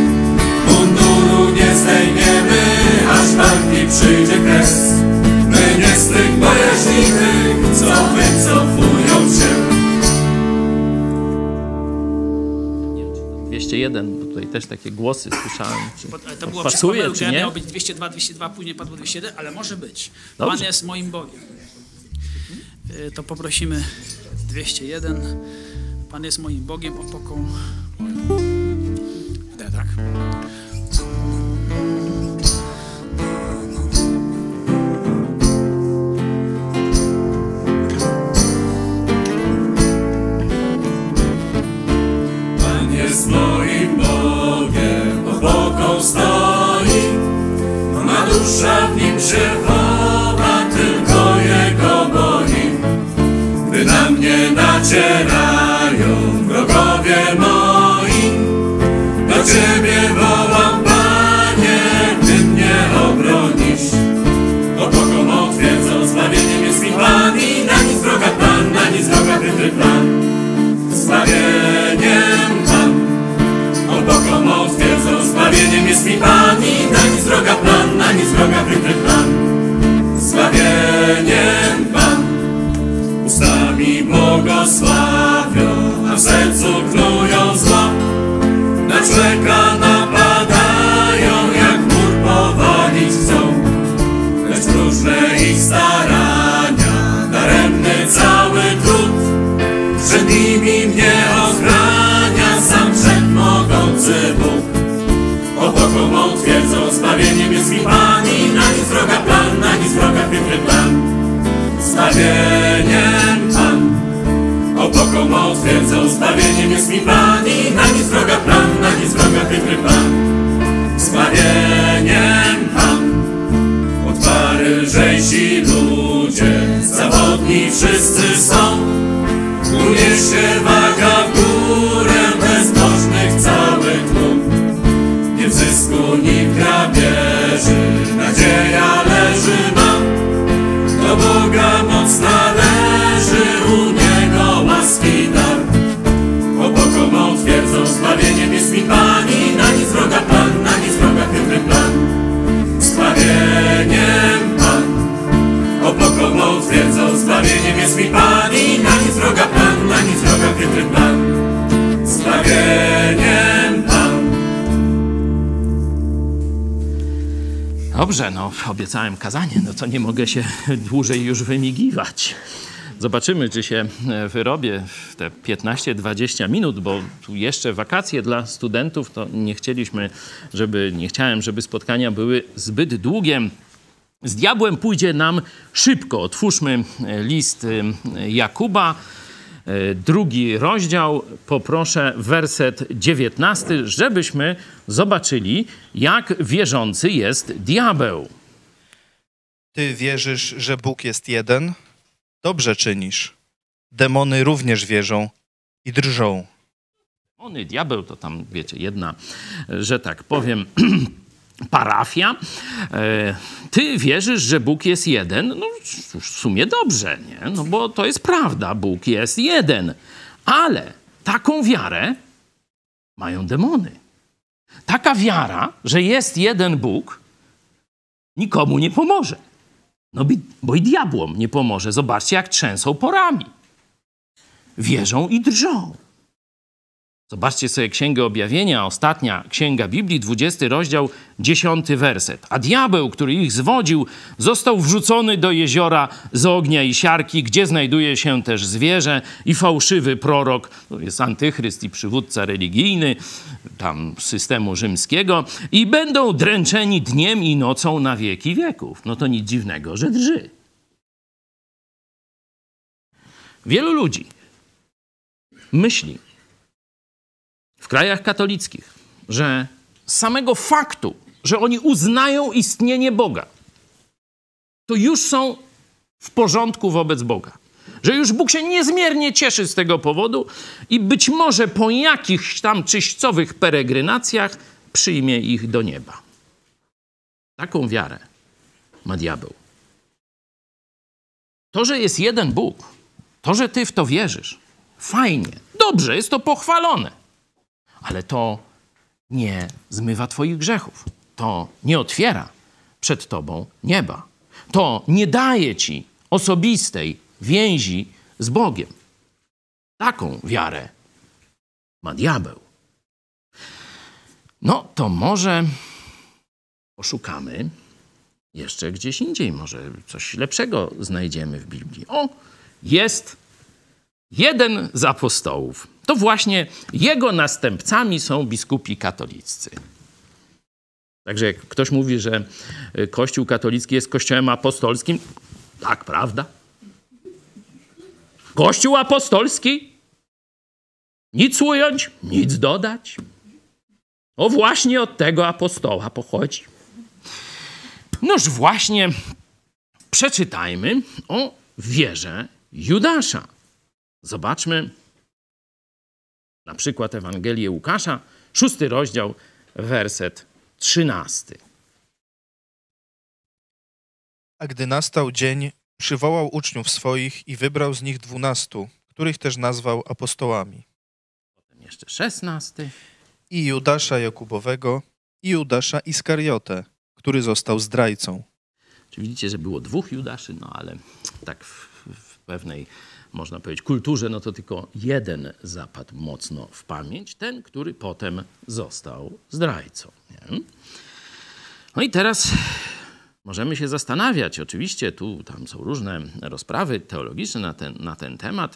Munduru nie zdejmiemy, aż walki przyjdzie kres. My nie z tych bojaźliwych, co wycofują się. 201, bo tutaj też takie głosy słyszałem. Czy to było pasuje, czy nie? Miało być 202, 202, później padło 201, ale może być. Dobrze. Pan jest moim Bogiem. To poprosimy 201. Pan jest moim Bogiem, opoką moją. Tak. Pan jest moim Bogiem, opoką stoi. Ma dusza w nim się chowa, tylko Jego boi. Gdy na mnie nacierają wrogowie moi, do Ciebie wołam, Panie, Ty mnie obronisz. Opoką otwierdzą, zbawieniem jest mi Pan i na nic wroga plan, na nic wroga chytry plan. Zbawieniem Pan, opoką otwierdzą, zbawieniem jest mi Pan i na nic wroga plan, na nic wroga chytry plan. Zbawieniem Pan, ustami błogosławią, a w sercu knują zło. Na człowieka napadają, jak mur powalić chcą. Lecz próżne ich starania, daremny cały trud. Przed nimi mnie ochrania sam wszechmogący Bóg. Opoką otwierdzą, zbawieniem jest mi Pan i na nic wroga plan, na nic wroga chytry plan. Zbawieniem Pan, opoką otwierdzą, zbawieniem jest mi Pan i na nic wroga plan, na nic wroga chytry plan. Zbawieniem Pan, od paryżejsi ludzie, zawodni wszyscy są. Uniesie waga w górę bezbożnych cały tłum. Nie w zysku, ni w grabieży, nadzieja leży nam. Do Boga moc należy, u Niego łaski dar. Opoką otwierdzą, zbawieniem jest mi Pan i na nic wroga plan, na nic wroga chytry plan. Zbawieniem Pan, opoką otwierdzą, zbawieniem jest mi Pan i na nic wroga plan, na nic wroga chytry plan. Zbawieniem Pan. Dobrze, no obiecałem kazanie, no to nie mogę się dłużej już wymigiwać. Zobaczymy, czy się wyrobię w te 15-20 minut, bo tu jeszcze wakacje dla studentów, to nie chciałem, żeby spotkania były zbyt długie. Z diabłem pójdzie nam szybko. Otwórzmy list Jakuba, 2 rozdział, poproszę werset 19, żebyśmy zobaczyli, jak wierzący jest diabeł. Ty wierzysz, że Bóg jest jeden? Dobrze czynisz. Demony również wierzą i drżą. Demony, diabeł to tam, wiecie, jedna, że tak powiem, parafia. Ty wierzysz, że Bóg jest jeden? No w sumie dobrze, nie? No bo to jest prawda, Bóg jest jeden. Ale taką wiarę mają demony. Taka wiara, że jest jeden Bóg, nikomu nie pomoże. No bo i diabłom nie pomoże. Zobaczcie, jak trzęsą porami. Wierzą i drżą. Zobaczcie sobie Księgę Objawienia, ostatnia księga Biblii, 20 rozdział, 10 werset. A diabeł, który ich zwodził, został wrzucony do jeziora z ognia i siarki, gdzie znajduje się też zwierzę i fałszywy prorok, to jest antychryst i przywódca religijny, tam systemu rzymskiego, i będą dręczeni dniem i nocą na wieki wieków. No to nic dziwnego, że drży. Wielu ludzi myśli w krajach katolickich, że z samego faktu, że oni uznają istnienie Boga, to już są w porządku wobec Boga. Że już Bóg się niezmiernie cieszy z tego powodu i być może po jakichś tam czyścowych peregrinacjach przyjmie ich do nieba. Taką wiarę ma diabeł. To, że jest jeden Bóg, to, że ty w to wierzysz, fajnie, dobrze, jest to pochwalone. Ale to nie zmywa twoich grzechów. To nie otwiera przed tobą nieba. To nie daje ci osobistej więzi z Bogiem. Taką wiarę ma diabeł. No to może poszukamy jeszcze gdzieś indziej, może coś lepszego znajdziemy w Biblii. O, jest jeden z apostołów. To właśnie jego następcami są biskupi katoliccy. Także jak ktoś mówi, że Kościół katolicki jest kościołem apostolskim, tak, prawda? Kościół apostolski? Nic ująć, nic dodać. O, właśnie od tego apostoła pochodzi. Noż właśnie przeczytajmy o wierze Judasza. Zobaczmy na przykład Ewangelię Łukasza, 6 rozdział, werset 13. A gdy nastał dzień, przywołał uczniów swoich i wybrał z nich 12, których też nazwał apostołami. Potem jeszcze 16. I Judasza Jakubowego, i Judasza Iskariotę, który został zdrajcą. Czyli widzicie, że było 2 Judaszy, no ale tak w pewnej, można powiedzieć, kulturze, no to tylko jeden zapadł mocno w pamięć, ten, który potem został zdrajcą. Nie? No i teraz możemy się zastanawiać, oczywiście tam są różne rozprawy teologiczne na ten temat,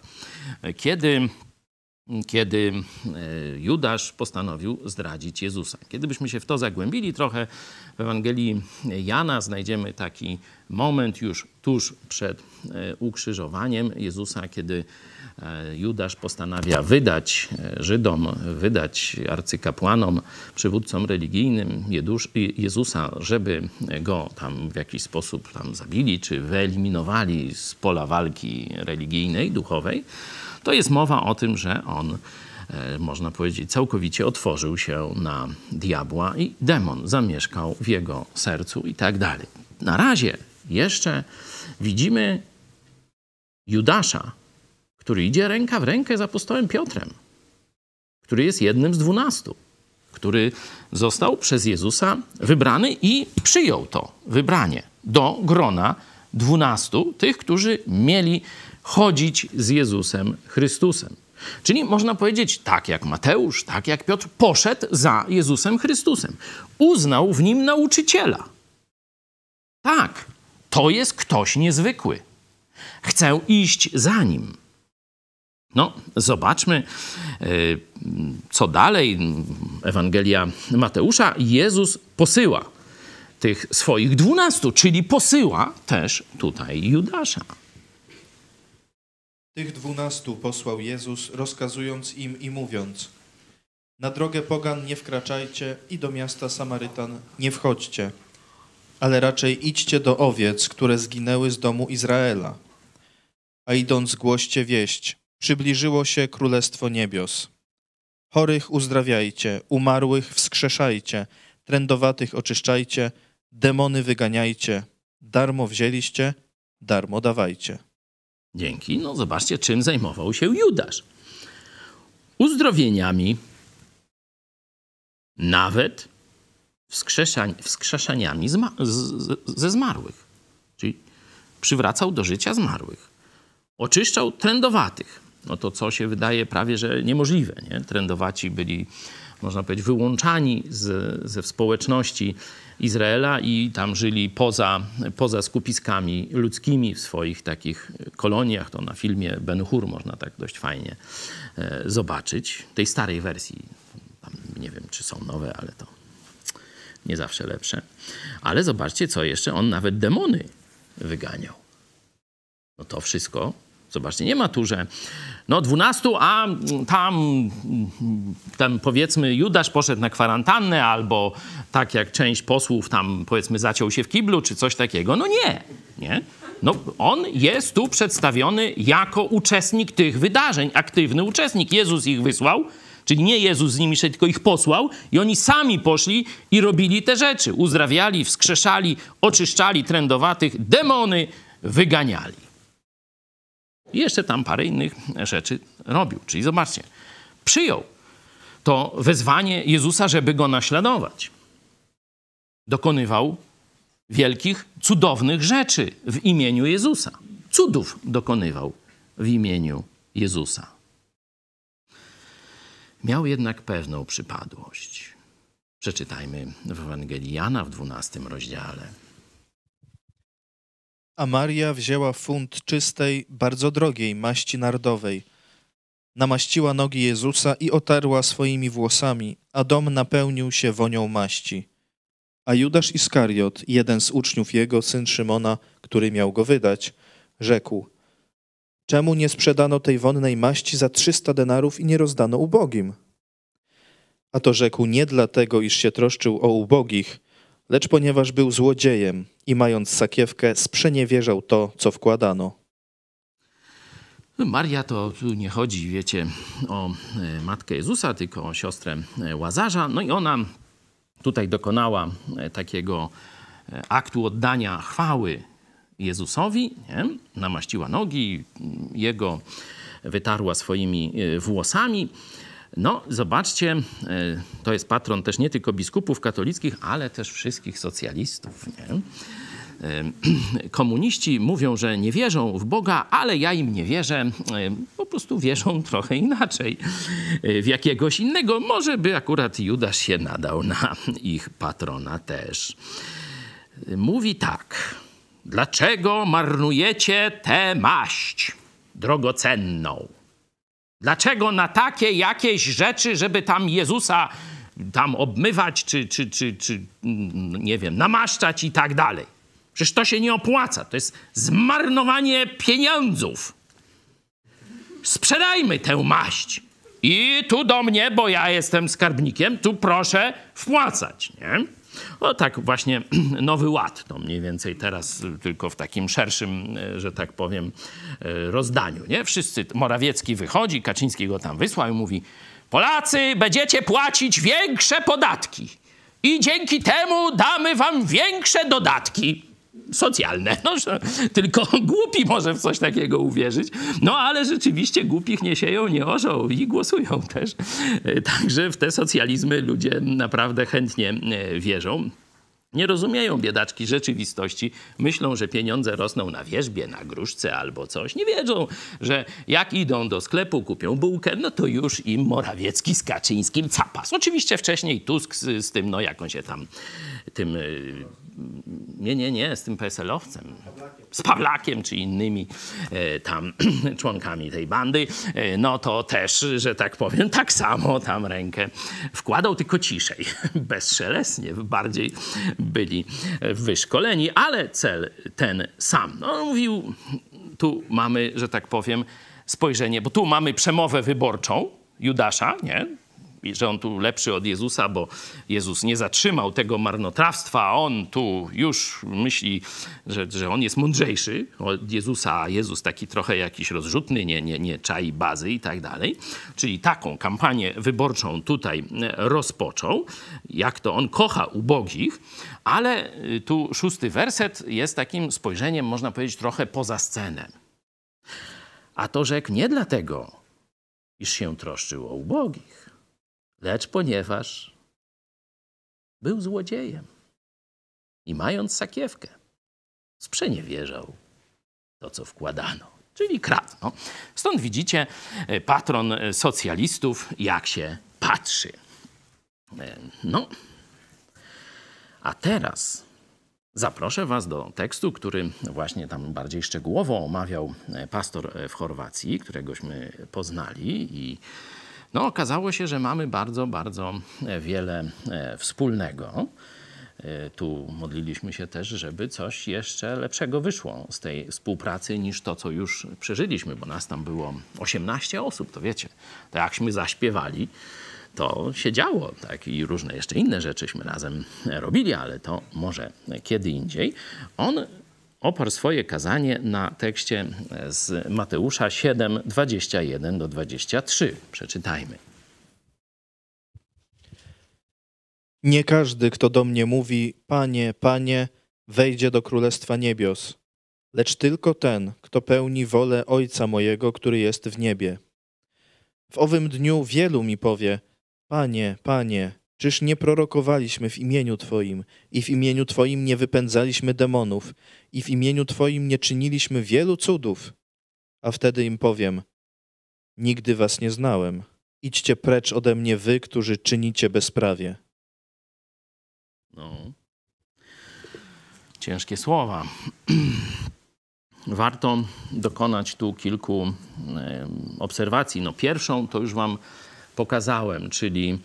kiedy Judasz postanowił zdradzić Jezusa. Kiedy byśmy się w to zagłębili trochę, w Ewangelii Jana znajdziemy taki moment już tuż przed ukrzyżowaniem Jezusa, kiedy Judasz postanawia wydać Żydom, wydać arcykapłanom, przywódcom religijnym Jezusa, żeby go tam w jakiś sposób tam zabili, czy wyeliminowali z pola walki religijnej, duchowej. To jest mowa o tym, że on, można powiedzieć, całkowicie otworzył się na diabła i demon zamieszkał w jego sercu i tak dalej. Na razie jeszcze widzimy Judasza, który idzie ręka w rękę z apostołem Piotrem, który jest jednym z 12, który został przez Jezusa wybrany i przyjął to wybranie do grona 12, tych, którzy mieli chodzić z Jezusem Chrystusem. Czyli można powiedzieć, tak jak Mateusz, tak jak Piotr, poszedł za Jezusem Chrystusem. Uznał w nim nauczyciela. Tak, to jest ktoś niezwykły. Chcę iść za nim. No, zobaczmy, co dalej. Ewangelia Mateusza. Jezus posyła tych swoich 12, czyli posyła też tutaj Judasza. Tych 12 posłał Jezus, rozkazując im i mówiąc: na drogę pogan nie wkraczajcie i do miasta Samarytan nie wchodźcie, ale raczej idźcie do owiec, które zginęły z domu Izraela. A idąc głoście wieść: przybliżyło się Królestwo Niebios. Chorych uzdrawiajcie, umarłych wskrzeszajcie, trędowatych oczyszczajcie, demony wyganiajcie. Darmo wzięliście, darmo dawajcie. Dzięki. No zobaczcie, czym zajmował się Judasz. Uzdrowieniami, nawet wskrzeszaniami ze zmarłych. Czyli przywracał do życia zmarłych. Oczyszczał trędowatych. No to co się wydaje prawie, że niemożliwe. Nie? Trędowaci byli, można powiedzieć, wyłączani ze społeczności Izraela i tam żyli poza skupiskami ludzkimi w swoich takich koloniach. To na filmie Ben-Hur można tak dość fajnie zobaczyć. Tej starej wersji. Tam nie wiem, czy są nowe, ale to nie zawsze lepsze. Ale zobaczcie, co jeszcze. On nawet demony wyganiał. No to wszystko. Zobaczcie, nie ma tu, że no 12, a tam powiedzmy Judasz poszedł na kwarantannę albo tak jak część posłów tam powiedzmy zaciął się w kiblu czy coś takiego. No nie. No on jest tu przedstawiony jako uczestnik tych wydarzeń, aktywny uczestnik. Jezus ich wysłał, czyli nie Jezus z nimi szedł, tylko ich posłał i oni sami poszli i robili te rzeczy. Uzdrawiali, wskrzeszali, oczyszczali trędowatych, demony wyganiali. I jeszcze tam parę innych rzeczy robił. Czyli zobaczcie, przyjął to wezwanie Jezusa, żeby go naśladować. Dokonywał wielkich, cudownych rzeczy w imieniu Jezusa. Cudów dokonywał w imieniu Jezusa. Miał jednak pewną przypadłość. Przeczytajmy w Ewangelii Jana w 12 rozdziale. A Maria wzięła funt czystej, bardzo drogiej maści nardowej. Namaściła nogi Jezusa i otarła swoimi włosami, a dom napełnił się wonią maści. A Judasz Iskariot, jeden z uczniów jego, syn Szymona, który miał go wydać, rzekł: czemu nie sprzedano tej wonnej maści za 300 denarów i nie rozdano ubogim? A to rzekł nie dlatego, iż się troszczył o ubogich, lecz ponieważ był złodziejem i mając sakiewkę sprzeniewierzał to, co wkładano. Maria to tu nie chodzi, wiecie, o matkę Jezusa, tylko o siostrę Łazarza. No i ona tutaj dokonała takiego aktu oddania chwały Jezusowi, nie? Namaściła nogi, jego wytarła swoimi włosami. No, zobaczcie, to jest patron też nie tylko biskupów katolickich, ale też wszystkich socjalistów, nie? Komuniści mówią, że nie wierzą w Boga, ale ja im nie wierzę. Po prostu wierzą trochę inaczej, w jakiegoś innego. Może by akurat Judasz się nadał na ich patrona też. Mówi tak: dlaczego marnujecie tę maść drogocenną? Dlaczego na takie jakieś rzeczy, żeby tam Jezusa tam obmywać, czy nie wiem, namaszczać i tak dalej? Przecież to się nie opłaca. To jest zmarnowanie pieniądzów. Sprzedajmy tę maść. I tu do mnie, bo ja jestem skarbnikiem, tu proszę wpłacać, nie? O tak właśnie Nowy Ład, to mniej więcej teraz tylko w takim szerszym, że tak powiem, rozdaniu, nie? Wszyscy, Morawiecki wychodzi, Kaczyński go tam wysłał i mówi: Polacy, będziecie płacić większe podatki i dzięki temu damy wam większe dodatki socjalne. No, tylko głupi może w coś takiego uwierzyć. No, ale rzeczywiście głupich nie sieją, nie orzą i głosują też. Także w te socjalizmy ludzie naprawdę chętnie wierzą. Nie rozumieją, biedaczki, rzeczywistości. Myślą, że pieniądze rosną na wierzbie, na gruszce albo coś. Nie wiedzą, że jak idą do sklepu, kupią bułkę, no to już im Morawiecki z Kaczyńskim capas. Oczywiście wcześniej Tusk z tym, no jak on się tam, tym... Nie, z tym PSL-owcem, z Pawlakiem czy innymi tam członkami tej bandy, no to też, że tak powiem, tak samo tam rękę wkładał, tylko ciszej, bezszelestnie, bardziej byli wyszkoleni, ale cel ten sam. No mówił, tu mamy, że tak powiem, spojrzenie, bo tu mamy przemowę wyborczą Judasza, nie? Że on tu lepszy od Jezusa, bo Jezus nie zatrzymał tego marnotrawstwa, a on tu już myśli, że on jest mądrzejszy od Jezusa, a Jezus taki trochę jakiś rozrzutny, nie czai bazy i tak dalej. Czyli taką kampanię wyborczą tutaj rozpoczął, jak to on kocha ubogich, ale tu 6 werset jest takim spojrzeniem, można powiedzieć, trochę poza sceną. A to rzekł nie dlatego, iż się troszczył o ubogich, lecz ponieważ był złodziejem i mając sakiewkę, sprzeniewierzał to, co wkładano, czyli kradł. No. Stąd widzicie, patron socjalistów, jak się patrzy. No, a teraz zaproszę was do tekstu, który właśnie tam bardziej szczegółowo omawiał pastor w Chorwacji, któregośmy poznali i no, okazało się, że mamy bardzo, bardzo wiele wspólnego. Tu modliliśmy się też, żeby coś jeszcze lepszego wyszło z tej współpracy niż to, co już przeżyliśmy, bo nas tam było 18 osób, to wiecie, to jakśmy zaśpiewali, to się działo, tak, i różne jeszcze inne rzeczyśmy razem robili, ale to może kiedy indziej. On oparł swoje kazanie na tekście z Mateusza 7, 21-23. Przeczytajmy. Nie każdy, kto do mnie mówi: Panie, Panie, wejdzie do Królestwa Niebios, lecz tylko ten, kto pełni wolę Ojca mojego, który jest w niebie. W owym dniu wielu mi powie: Panie, Panie, czyż nie prorokowaliśmy w imieniu Twoim i w imieniu Twoim nie wypędzaliśmy demonów i w imieniu Twoim nie czyniliśmy wielu cudów? A wtedy im powiem: nigdy was nie znałem. Idźcie precz ode mnie wy, którzy czynicie bezprawie. No. Ciężkie słowa. Warto dokonać tu kilku obserwacji. No, pierwszą to już wam pokazałem, czyli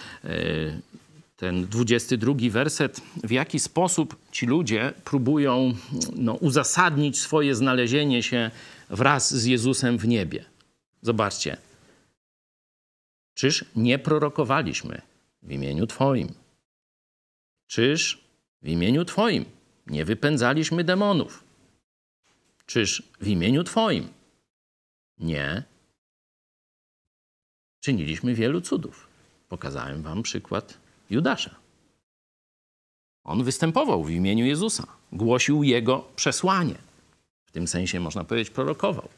ten 22 werset, w jaki sposób ci ludzie próbują uzasadnić swoje znalezienie się wraz z Jezusem w niebie. Zobaczcie. Czyż nie prorokowaliśmy w imieniu Twoim? Czyż w imieniu Twoim nie wypędzaliśmy demonów? Czyż w imieniu Twoim nie czyniliśmy wielu cudów? Pokazałem wam przykład Judasza. On występował w imieniu Jezusa. Głosił Jego przesłanie. W tym sensie można powiedzieć prorokował.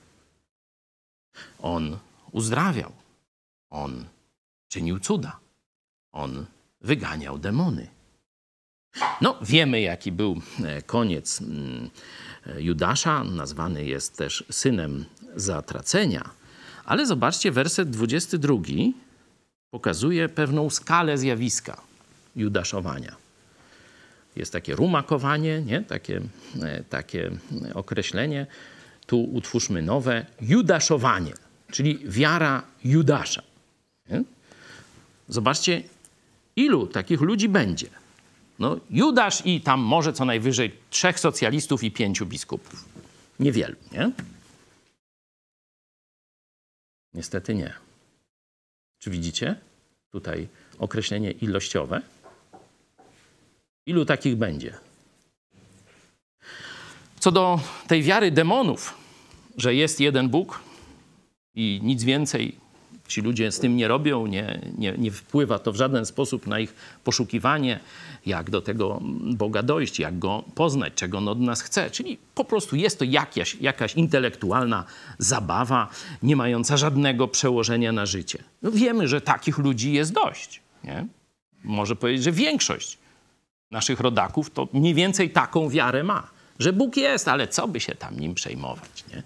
On uzdrawiał. On czynił cuda. On wyganiał demony. No, wiemy, jaki był koniec Judasza. Nazwany jest też synem zatracenia. Ale zobaczcie, werset 22 pokazuje pewną skalę zjawiska judaszowania. Jest takie rumakowanie, nie? Takie określenie. Tu utwórzmy nowe. Judaszowanie, czyli wiara Judasza. Nie? Zobaczcie, ilu takich ludzi będzie. No, Judasz i tam może co najwyżej 3 socjalistów i 5 biskupów. Niewielu, nie? Niestety nie. Czy widzicie tutaj określenie ilościowe? Ilu takich będzie? Co do tej wiary demonów, że jest jeden Bóg i nic więcej ci ludzie z tym nie robią, nie wpływa to w żaden sposób na ich poszukiwanie, jak do tego Boga dojść, jak Go poznać, czego On od nas chce. Czyli po prostu jest to jakaś intelektualna zabawa, nie mająca żadnego przełożenia na życie. No wiemy, że takich ludzi jest dość. Nie? Może powiedzieć, że większość naszych rodaków to mniej więcej taką wiarę ma. Że Bóg jest, ale co by się tam nim przejmować, nie?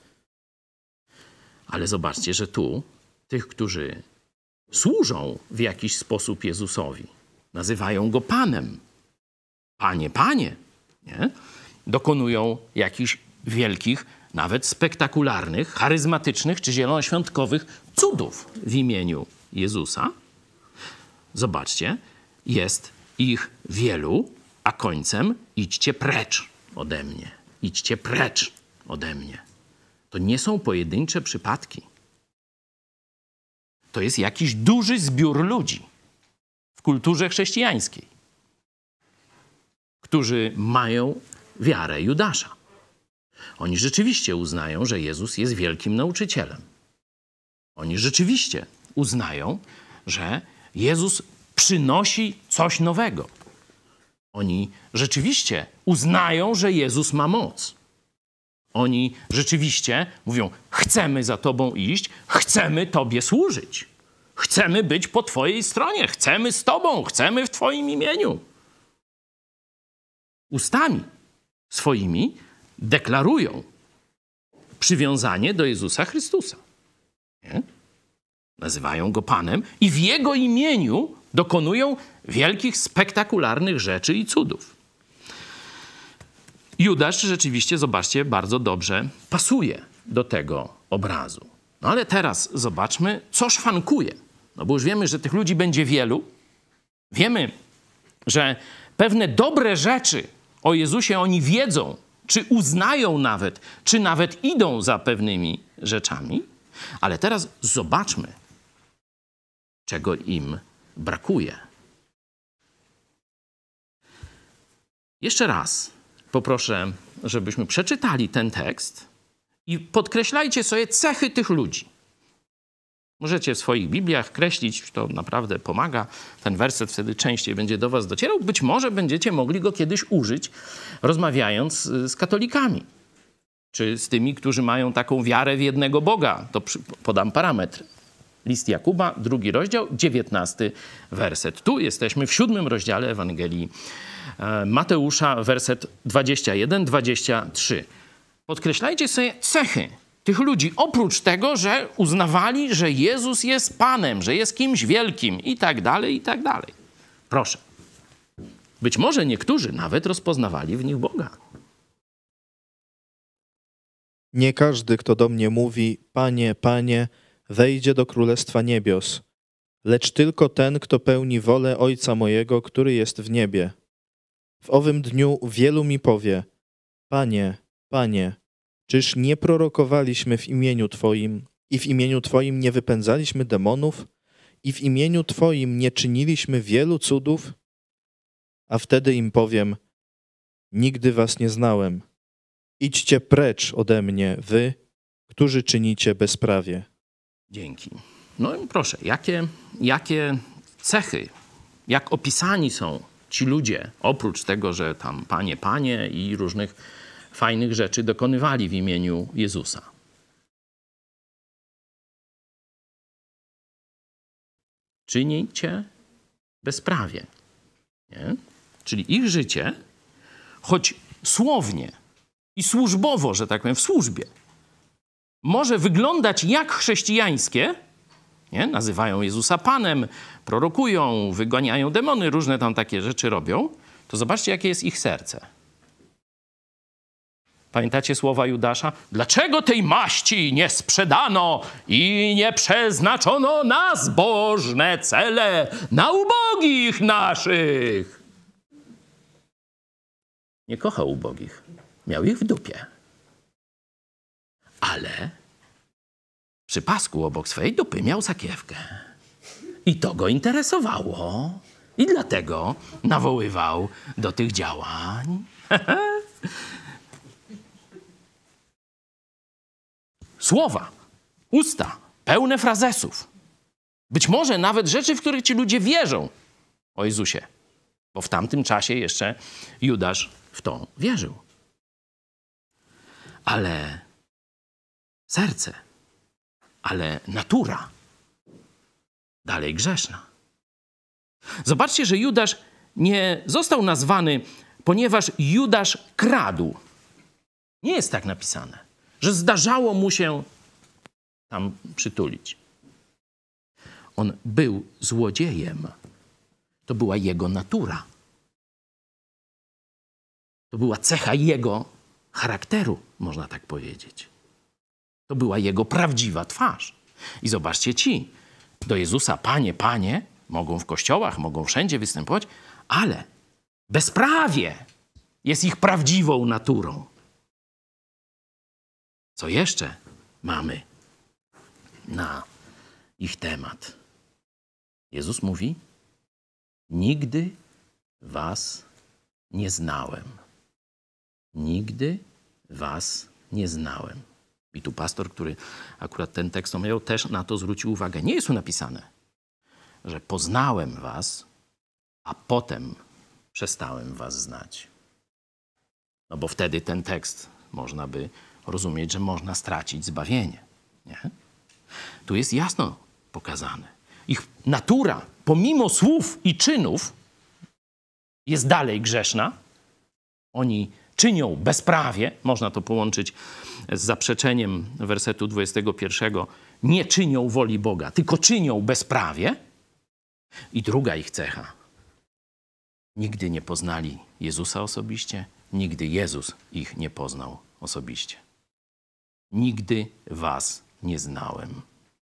Ale zobaczcie, że tu tych, którzy służą w jakiś sposób Jezusowi, nazywają Go Panem. Panie, Panie. Nie? Dokonują jakichś wielkich, nawet spektakularnych, charyzmatycznych czy zielonoświątkowych cudów w imieniu Jezusa. Zobaczcie, jest ich wielu, a końcem idźcie precz ode mnie. Idźcie precz ode mnie. To nie są pojedyncze przypadki. To jest jakiś duży zbiór ludzi w kulturze chrześcijańskiej, którzy mają wiarę Judasza. Oni rzeczywiście uznają, że Jezus jest wielkim nauczycielem. Oni rzeczywiście uznają, że Jezus przynosi coś nowego. Oni rzeczywiście uznają, że Jezus ma moc. Oni rzeczywiście mówią, chcemy za Tobą iść, chcemy Tobie służyć. Chcemy być po Twojej stronie, chcemy z Tobą, chcemy w Twoim imieniu. Ustami swoimi deklarują przywiązanie do Jezusa Chrystusa. Nie? Nazywają Go Panem i w Jego imieniu dokonują wielkich, spektakularnych rzeczy i cudów. Judasz rzeczywiście, zobaczcie, bardzo dobrze pasuje do tego obrazu. No ale teraz zobaczmy, co szwankuje. No bo już wiemy, że tych ludzi będzie wielu. Wiemy, że pewne dobre rzeczy o Jezusie oni wiedzą, czy uznają nawet, czy nawet idą za pewnymi rzeczami. Ale teraz zobaczmy, czego im brakuje. Jeszcze raz poproszę, żebyśmy przeczytali ten tekst i podkreślajcie sobie cechy tych ludzi. Możecie w swoich Bibliach kreślić, to naprawdę pomaga. Ten werset wtedy częściej będzie do was docierał. Być może będziecie mogli go kiedyś użyć, rozmawiając z katolikami. Czy z tymi, którzy mają taką wiarę w jednego Boga. To podam parametr. List Jakuba, 2 rozdział, 19 werset. Tu jesteśmy w 7 rozdziale Ewangelii Mateusza, werset 21-23. Podkreślajcie sobie cechy tych ludzi, oprócz tego, że uznawali, że Jezus jest Panem, że jest kimś wielkim i tak dalej, i tak dalej. Proszę. Być może niektórzy nawet rozpoznawali w nich Boga. Nie każdy, kto do mnie mówi, Panie, Panie, wejdzie do Królestwa Niebios, lecz tylko ten, kto pełni wolę Ojca mojego, który jest w niebie. W owym dniu wielu mi powie, Panie, Panie, czyż nie prorokowaliśmy w imieniu Twoim i w imieniu Twoim nie wypędzaliśmy demonów i w imieniu Twoim nie czyniliśmy wielu cudów? A wtedy im powiem, nigdy was nie znałem. Idźcie precz ode mnie, wy, którzy czynicie bezprawie. Dzięki. No i proszę, jakie cechy, jak opisani są ci ludzie, oprócz tego, że tam Panie, Panie i różnych fajnych rzeczy dokonywali w imieniu Jezusa. Czynicie bezprawie. Nie? Czyli ich życie, choć słownie i służbowo, że tak powiem, w służbie, może wyglądać jak chrześcijańskie, nie? Nazywają Jezusa Panem, prorokują, wyganiają demony, różne tam takie rzeczy robią, to zobaczcie, jakie jest ich serce. Pamiętacie słowa Judasza? Dlaczego tej maści nie sprzedano i nie przeznaczono na zbożne cele, na ubogich naszych? Nie kochał ubogich. Miał ich w dupie. Ale przy pasku obok swej dupy miał sakiewkę. I to go interesowało. I dlatego nawoływał do tych działań. Słowa, usta, pełne frazesów. Być może nawet rzeczy, w których ci ludzie wierzą o Jezusie. Bo w tamtym czasie jeszcze Judasz w to wierzył. Ale serce, ale natura dalej grzeszna. Zobaczcie, że Judasz nie został nazwany, ponieważ Judasz kradł. Nie jest tak napisane, że zdarzało mu się tam przytulić. On był złodziejem. To była jego natura. To była cecha jego charakteru, można tak powiedzieć. To była jego prawdziwa twarz. I zobaczcie ci, do Jezusa Panie, Panie, mogą w kościołach, mogą wszędzie występować, ale bezprawie jest ich prawdziwą naturą. Co jeszcze mamy na ich temat? Jezus mówi, nigdy was nie znałem. Nigdy was nie znałem. I tu pastor, który akurat ten tekst omawiał, też na to zwrócił uwagę. Nie jest tu napisane, że poznałem was, a potem przestałem was znać. No bo wtedy ten tekst można by rozumieć, że można stracić zbawienie. Nie? Tu jest jasno pokazane. Ich natura, pomimo słów i czynów, jest dalej grzeszna. Oni czynią bezprawie, można to połączyć z zaprzeczeniem wersetu 21, nie czynią woli Boga, tylko czynią bezprawie. I druga ich cecha. Nigdy nie poznali Jezusa osobiście, nigdy Jezus ich nie poznał osobiście. Nigdy was nie znałem.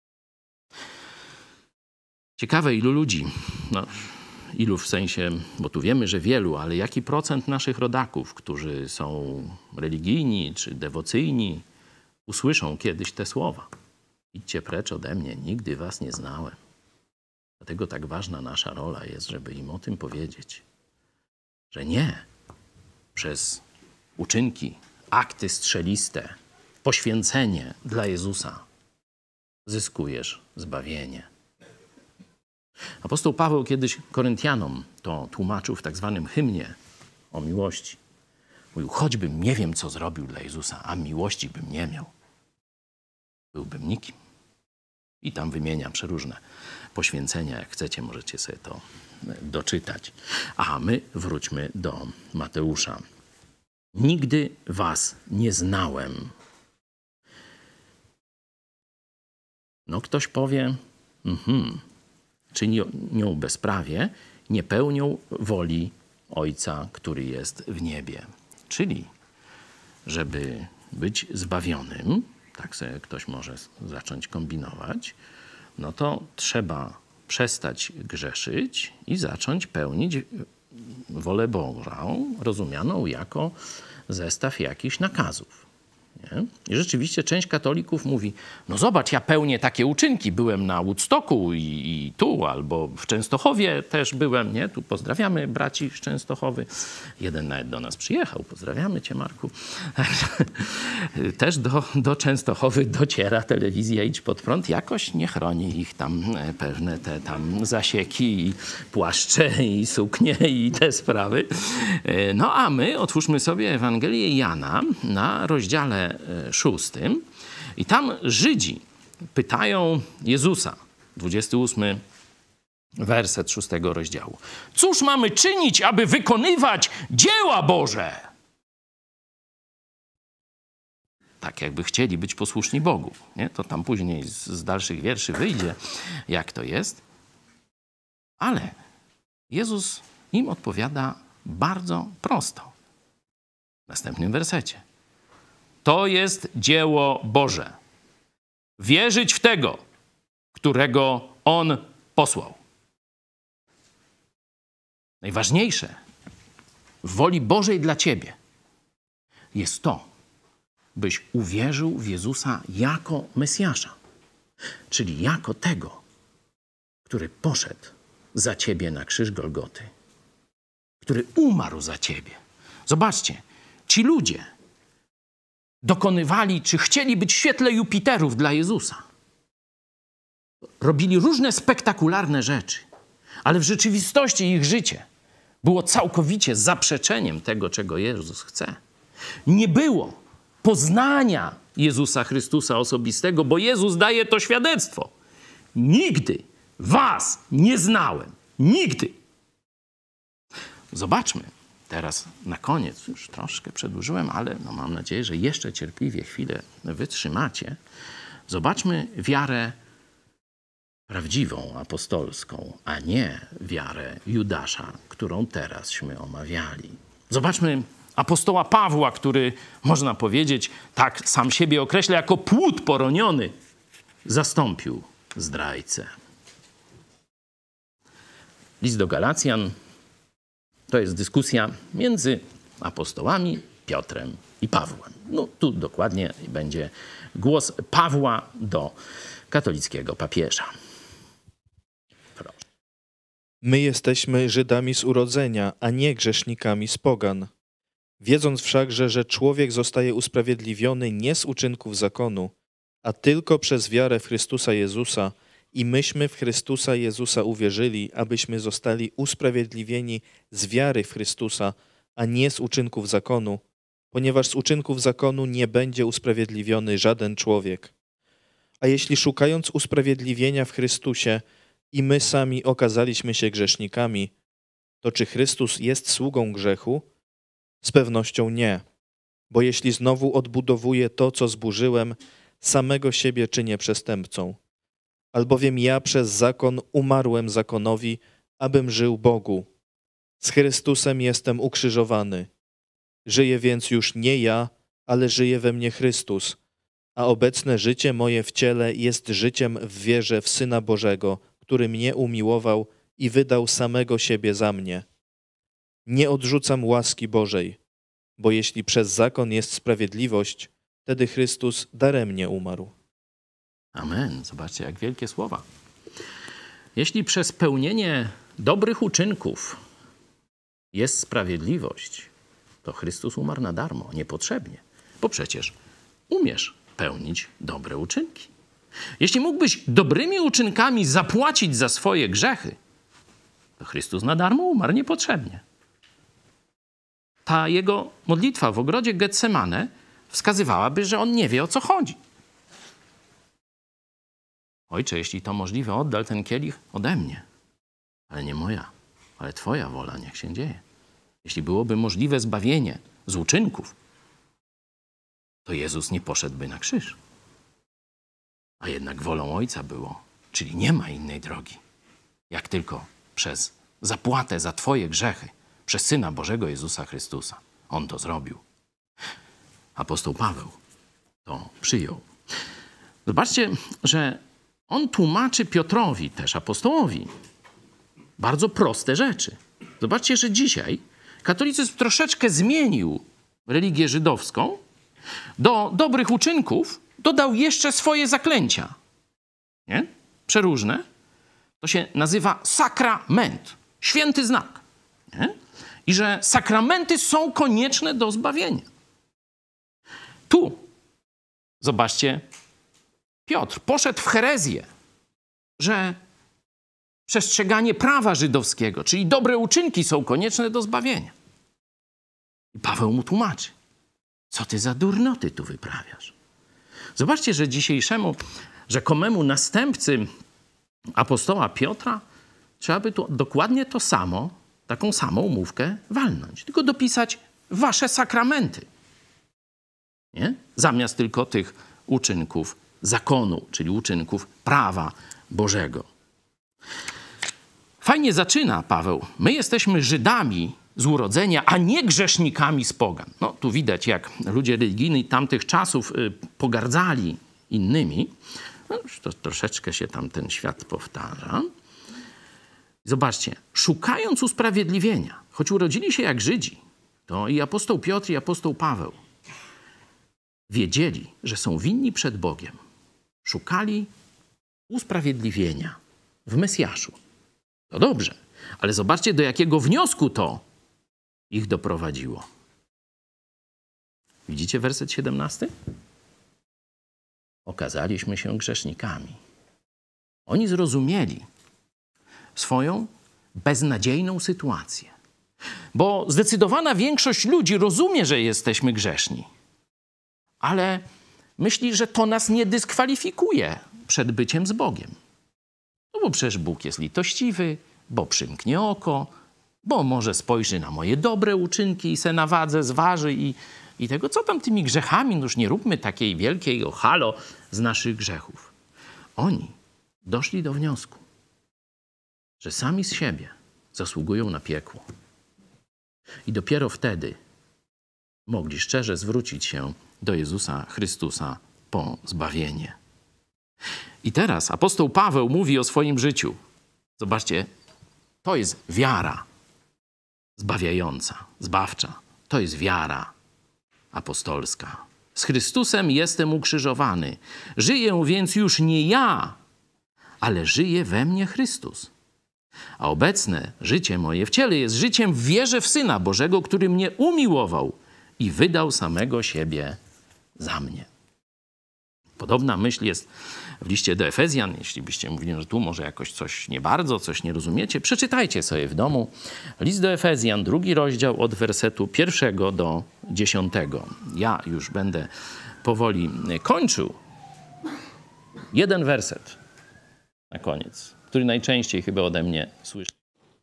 Ciekawe, ilu ludzi, no, ilu w sensie, bo tu wiemy, że wielu, ale jaki procent naszych rodaków, którzy są religijni czy dewocyjni, usłyszą kiedyś te słowa. Idźcie precz ode mnie, nigdy was nie znałem. Dlatego tak ważna nasza rola jest, żeby im o tym powiedzieć, że nie przez uczynki, akty strzeliste, poświęcenie dla Jezusa zyskujesz zbawienie. Apostoł Paweł kiedyś Koryntianom to tłumaczył w tak zwanym hymnie o miłości. Mówił, choćbym nie wiem, co zrobił dla Jezusa, a miłości bym nie miał, byłbym nikim. I tam wymienia przeróżne poświęcenia. Jak chcecie, możecie sobie to doczytać. A my wróćmy do Mateusza. Nigdy was nie znałem. No ktoś powie, czynią bezprawie, nie pełnią woli Ojca, który jest w niebie. Czyli, żeby być zbawionym, tak sobie ktoś może zacząć kombinować, no to trzeba przestać grzeszyć i zacząć pełnić wolę Bożą, rozumianą jako zestaw jakichś nakazów. Nie? I rzeczywiście część katolików mówi, no zobacz, ja pełnię takie uczynki, byłem na Woodstocku i tu, albo w Częstochowie też byłem, nie? Tu pozdrawiamy braci z Częstochowy. Jeden nawet do nas przyjechał, pozdrawiamy cię, Marku. Też do Częstochowy dociera telewizja Idź Pod Prąd, jakoś nie chroni ich tam pewne te tam zasieki i płaszcze i suknie i te sprawy. No a my otwórzmy sobie Ewangelię Jana na rozdziale 6 i tam Żydzi pytają Jezusa, 28 werset 6 rozdziału. Cóż mamy czynić, aby wykonywać dzieła Boże? Tak jakby chcieli być posłuszni Bogu. Nie? To tam później z dalszych wierszy wyjdzie, jak to jest. Ale Jezus im odpowiada bardzo prosto. W następnym wersecie. To jest dzieło Boże. Wierzyć w tego, którego On posłał. Najważniejsze w woli Bożej dla ciebie jest to, byś uwierzył w Jezusa jako Mesjasza, czyli jako tego, który poszedł za ciebie na krzyż Golgoty, który umarł za ciebie. Zobaczcie, ci ludzie dokonywali, czy chcieli być w świetle Jupiterów dla Jezusa. Robili różne spektakularne rzeczy, ale w rzeczywistości ich życie było całkowicie zaprzeczeniem tego, czego Jezus chce. Nie było poznania Jezusa Chrystusa osobistego, bo Jezus daje to świadectwo. Nigdy was nie znałem. Nigdy. Zobaczmy. Teraz na koniec, już troszkę przedłużyłem, ale no mam nadzieję, że jeszcze cierpliwie chwilę wytrzymacie. Zobaczmy wiarę prawdziwą, apostolską, a nie wiarę Judasza, którą terazśmy omawiali. Zobaczmy apostoła Pawła, który, można powiedzieć, tak sam siebie określa, jako płód poroniony, zastąpił zdrajcę. List do Galacjan to jest dyskusja między apostołami Piotrem i Pawłem. No tu dokładnie będzie głos Pawła do katolickiego papieża. Proszę. My jesteśmy Żydami z urodzenia, a nie grzesznikami z pogan. Wiedząc wszakże, że człowiek zostaje usprawiedliwiony nie z uczynków zakonu, a tylko przez wiarę w Chrystusa Jezusa, i myśmy w Chrystusa Jezusa uwierzyli, abyśmy zostali usprawiedliwieni z wiary w Chrystusa, a nie z uczynków zakonu, ponieważ z uczynków zakonu nie będzie usprawiedliwiony żaden człowiek. A jeśli szukając usprawiedliwienia w Chrystusie i my sami okazaliśmy się grzesznikami, to czy Chrystus jest sługą grzechu? Z pewnością nie, bo jeśli znowu odbudowuję to, co zburzyłem, samego siebie czynię przestępcą. Albowiem ja przez zakon umarłem zakonowi, abym żył Bogu. Z Chrystusem jestem ukrzyżowany. Żyję więc już nie ja, ale żyje we mnie Chrystus, a obecne życie moje w ciele jest życiem w wierze w Syna Bożego, który mnie umiłował i wydał samego siebie za mnie. Nie odrzucam łaski Bożej, bo jeśli przez zakon jest sprawiedliwość, wtedy Chrystus daremnie umarł. Amen. Zobaczcie, jak wielkie słowa. Jeśli przez pełnienie dobrych uczynków jest sprawiedliwość, to Chrystus umarł na darmo, niepotrzebnie, bo przecież umiesz pełnić dobre uczynki. Jeśli mógłbyś dobrymi uczynkami zapłacić za swoje grzechy, to Chrystus na darmo umarł niepotrzebnie. Ta jego modlitwa w ogrodzie Getsemane wskazywałaby, że on nie wie, o co chodzi. Ojcze, jeśli to możliwe, oddal ten kielich ode mnie. Ale nie moja, ale Twoja wola niech się dzieje. Jeśli byłoby możliwe zbawienie z uczynków, to Jezus nie poszedłby na krzyż. A jednak wolą Ojca było, czyli nie ma innej drogi, jak tylko przez zapłatę za Twoje grzechy, przez Syna Bożego Jezusa Chrystusa. On to zrobił. Apostoł Paweł to przyjął. Zobaczcie, że on tłumaczy Piotrowi, też apostołowi, bardzo proste rzeczy. Zobaczcie, że dzisiaj katolicyzm troszeczkę zmienił religię żydowską. Do dobrych uczynków dodał jeszcze swoje zaklęcia. Nie? Przeróżne. To się nazywa sakrament. Święty znak. Nie? I że sakramenty są konieczne do zbawienia. Tu, zobaczcie, Piotr poszedł w herezję, że przestrzeganie prawa żydowskiego, czyli dobre uczynki są konieczne do zbawienia. I Paweł mu tłumaczy, co ty za durnoty tu wyprawiasz. Zobaczcie, że dzisiejszemu rzekomemu następcy apostoła Piotra trzeba by tu dokładnie to samo, taką samą umówkę walnąć. Tylko dopisać wasze sakramenty. Nie? Zamiast tylko tych uczynków zakonu, czyli uczynków prawa Bożego. Fajnie zaczyna Paweł. My jesteśmy Żydami z urodzenia, a nie grzesznikami z pogan. No tu widać, jak ludzie religijni tamtych czasów pogardzali innymi. No, to troszeczkę się tam ten świat powtarza. Zobaczcie, szukając usprawiedliwienia, choć urodzili się jak Żydzi, to i apostoł Piotr, i apostoł Paweł wiedzieli, że są winni przed Bogiem. Szukali usprawiedliwienia w Mesjaszu. To dobrze, ale zobaczcie, do jakiego wniosku to ich doprowadziło. Widzicie werset 17? Okazaliśmy się grzesznikami. Oni zrozumieli swoją beznadziejną sytuację. Bo zdecydowana większość ludzi rozumie, że jesteśmy grzeszni. Ale myśli, że to nas nie dyskwalifikuje przed byciem z Bogiem. No bo przecież Bóg jest litościwy, bo przymknie oko, bo może spojrzy na moje dobre uczynki i se na wadze zważy i tego, co tam tymi grzechami, no już nie róbmy takiej wielkiej halo z naszych grzechów. Oni doszli do wniosku, że sami z siebie zasługują na piekło. I dopiero wtedy mogli szczerze zwrócić się do Jezusa Chrystusa po zbawienie. I teraz apostoł Paweł mówi o swoim życiu. Zobaczcie, to jest wiara zbawiająca, zbawcza. To jest wiara apostolska. Z Chrystusem jestem ukrzyżowany. Żyję więc już nie ja, ale żyje we mnie Chrystus. A obecne życie moje w ciele jest życiem w wierze w Syna Bożego, który mnie umiłował i wydał samego siebie za mnie. Podobna myśl jest w liście do Efezjan. Jeśli byście mówili, że tu może jakoś coś nie bardzo, coś nie rozumiecie, przeczytajcie sobie w domu. List do Efezjan, 2 rozdział od wersetu 1 do 10. Ja już będę powoli kończył. Jeden werset na koniec, który najczęściej chyba ode mnie słyszy.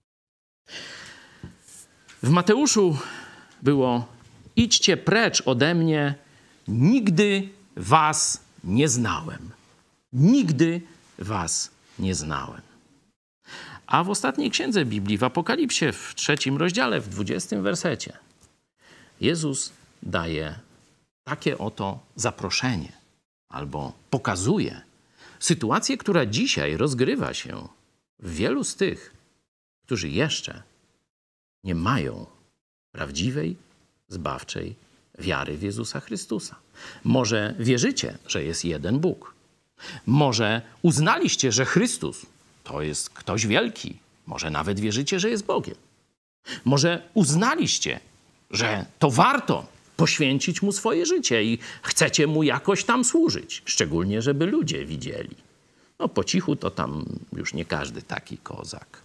W Mateuszu było: idźcie precz ode mnie, nigdy was nie znałem. Nigdy was nie znałem. A w ostatniej księdze Biblii, w Apokalipsie, w 3 rozdziale, w 20 wersecie, Jezus daje takie oto zaproszenie albo pokazuje sytuację, która dzisiaj rozgrywa się w wielu z tych, którzy jeszcze nie mają prawdziwej, zbawczej wiary w Jezusa Chrystusa. Może wierzycie, że jest jeden Bóg. Może uznaliście, że Chrystus to jest ktoś wielki. Może nawet wierzycie, że jest Bogiem. Może uznaliście, że to warto poświęcić Mu swoje życie i chcecie Mu jakoś tam służyć. Szczególnie, żeby ludzie widzieli. No po cichu to tam już nie każdy taki kozak.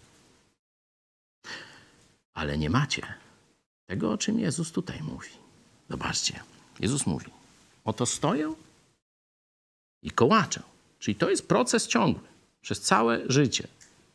Ale nie macie tego, o czym Jezus tutaj mówi. Zobaczcie, Jezus mówi: oto stoję i kołaczę. Czyli to jest proces ciągły przez całe życie.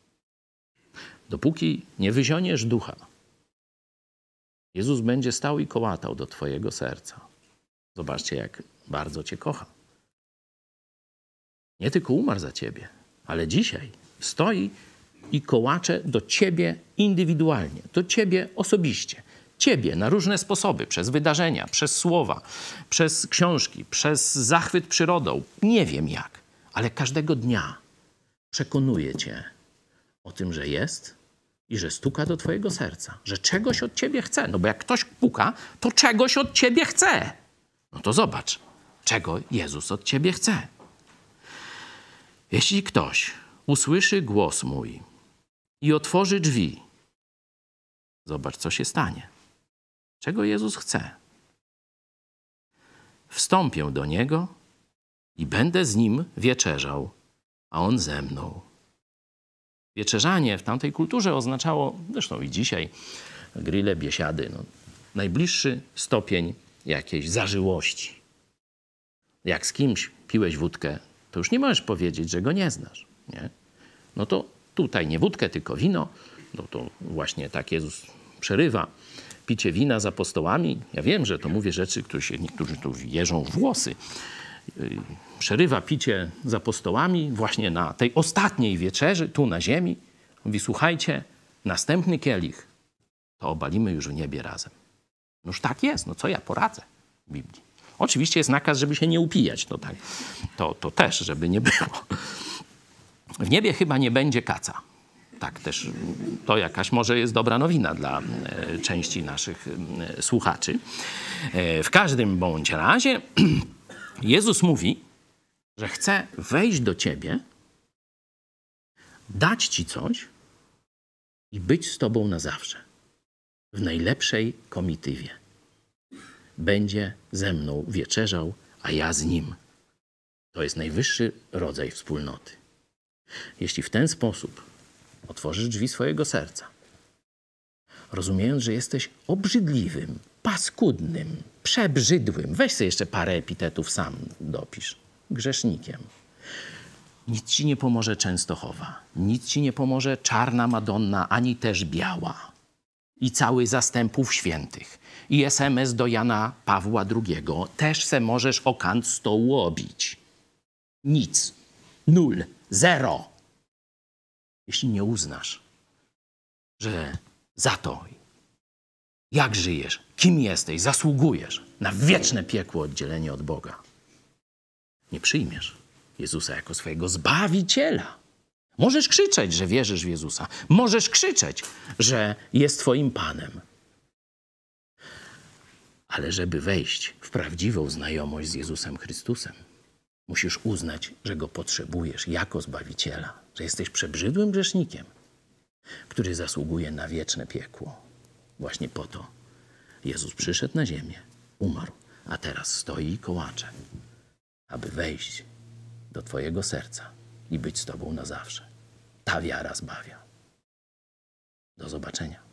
Dopóki nie wyzioniesz ducha, Jezus będzie stał i kołatał do twojego serca. Zobaczcie, jak bardzo cię kocha. Nie tylko umarł za ciebie, ale dzisiaj stoi i kołacze do ciebie indywidualnie, do ciebie osobiście. Ciebie na różne sposoby, przez wydarzenia, przez słowa, przez książki, przez zachwyt przyrodą. Nie wiem jak, ale każdego dnia przekonuje cię o tym, że jest i że stuka do twojego serca, że czegoś od ciebie chce. No bo jak ktoś puka, to czegoś od ciebie chce. No to zobacz, czego Jezus od ciebie chce. Jeśli ktoś usłyszy głos mój i otworzy drzwi, zobacz, co się stanie. Czego Jezus chce? Wstąpię do Niego i będę z Nim wieczerzał, a On ze mną. Wieczerzanie w tamtej kulturze oznaczało, zresztą i dzisiaj, grille, biesiady, najbliższy stopień jakiejś zażyłości. Jak z kimś piłeś wódkę, to już nie możesz powiedzieć, że go nie znasz. Nie? No to tutaj nie wódkę, tylko wino. No to właśnie tak Jezus przerywa picie wina z apostołami. Ja wiem, że to mówię rzeczy, które się niektórzy tu jeżą w włosy. Przerywa picie z apostołami właśnie na tej ostatniej wieczerzy, tu na ziemi. Mówi, słuchajcie, następny kielich to obalimy już w niebie razem. Noż tak jest, no co ja poradzę w Biblii. Oczywiście jest nakaz, żeby się nie upijać, to, tak, to też, żeby nie było. W niebie chyba nie będzie kaca. Tak też, to jakaś może jest dobra nowina dla części naszych słuchaczy. W każdym bądź razie Jezus mówi, że chce wejść do ciebie, dać ci coś i być z tobą na zawsze. W najlepszej komitywie. Będzie ze mną wieczerzał, a ja z nim. To jest najwyższy rodzaj wspólnoty. Jeśli w ten sposób otworzysz drzwi swojego serca, rozumiejąc, że jesteś obrzydliwym, paskudnym, przebrzydłym, weź sobie jeszcze parę epitetów sam dopisz, grzesznikiem. Nic ci nie pomoże Częstochowa, nic ci nie pomoże Czarna Madonna, ani też Biała. I cały zastępów świętych. I SMS do Jana Pawła II. Też se możesz o kant stołu obić. Nic. 0. 0. Jeśli nie uznasz, że za to, jak żyjesz, kim jesteś, zasługujesz na wieczne piekło oddzielenie od Boga, nie przyjmiesz Jezusa jako swojego Zbawiciela. Możesz krzyczeć, że wierzysz w Jezusa. Możesz krzyczeć, że jest twoim Panem. Ale żeby wejść w prawdziwą znajomość z Jezusem Chrystusem, musisz uznać, że Go potrzebujesz jako Zbawiciela, że jesteś przebrzydłym grzesznikiem, który zasługuje na wieczne piekło. Właśnie po to Jezus przyszedł na ziemię, umarł, a teraz stoi i kołacze, aby wejść do twojego serca i być z tobą na zawsze. Ta wiara zbawia. Do zobaczenia.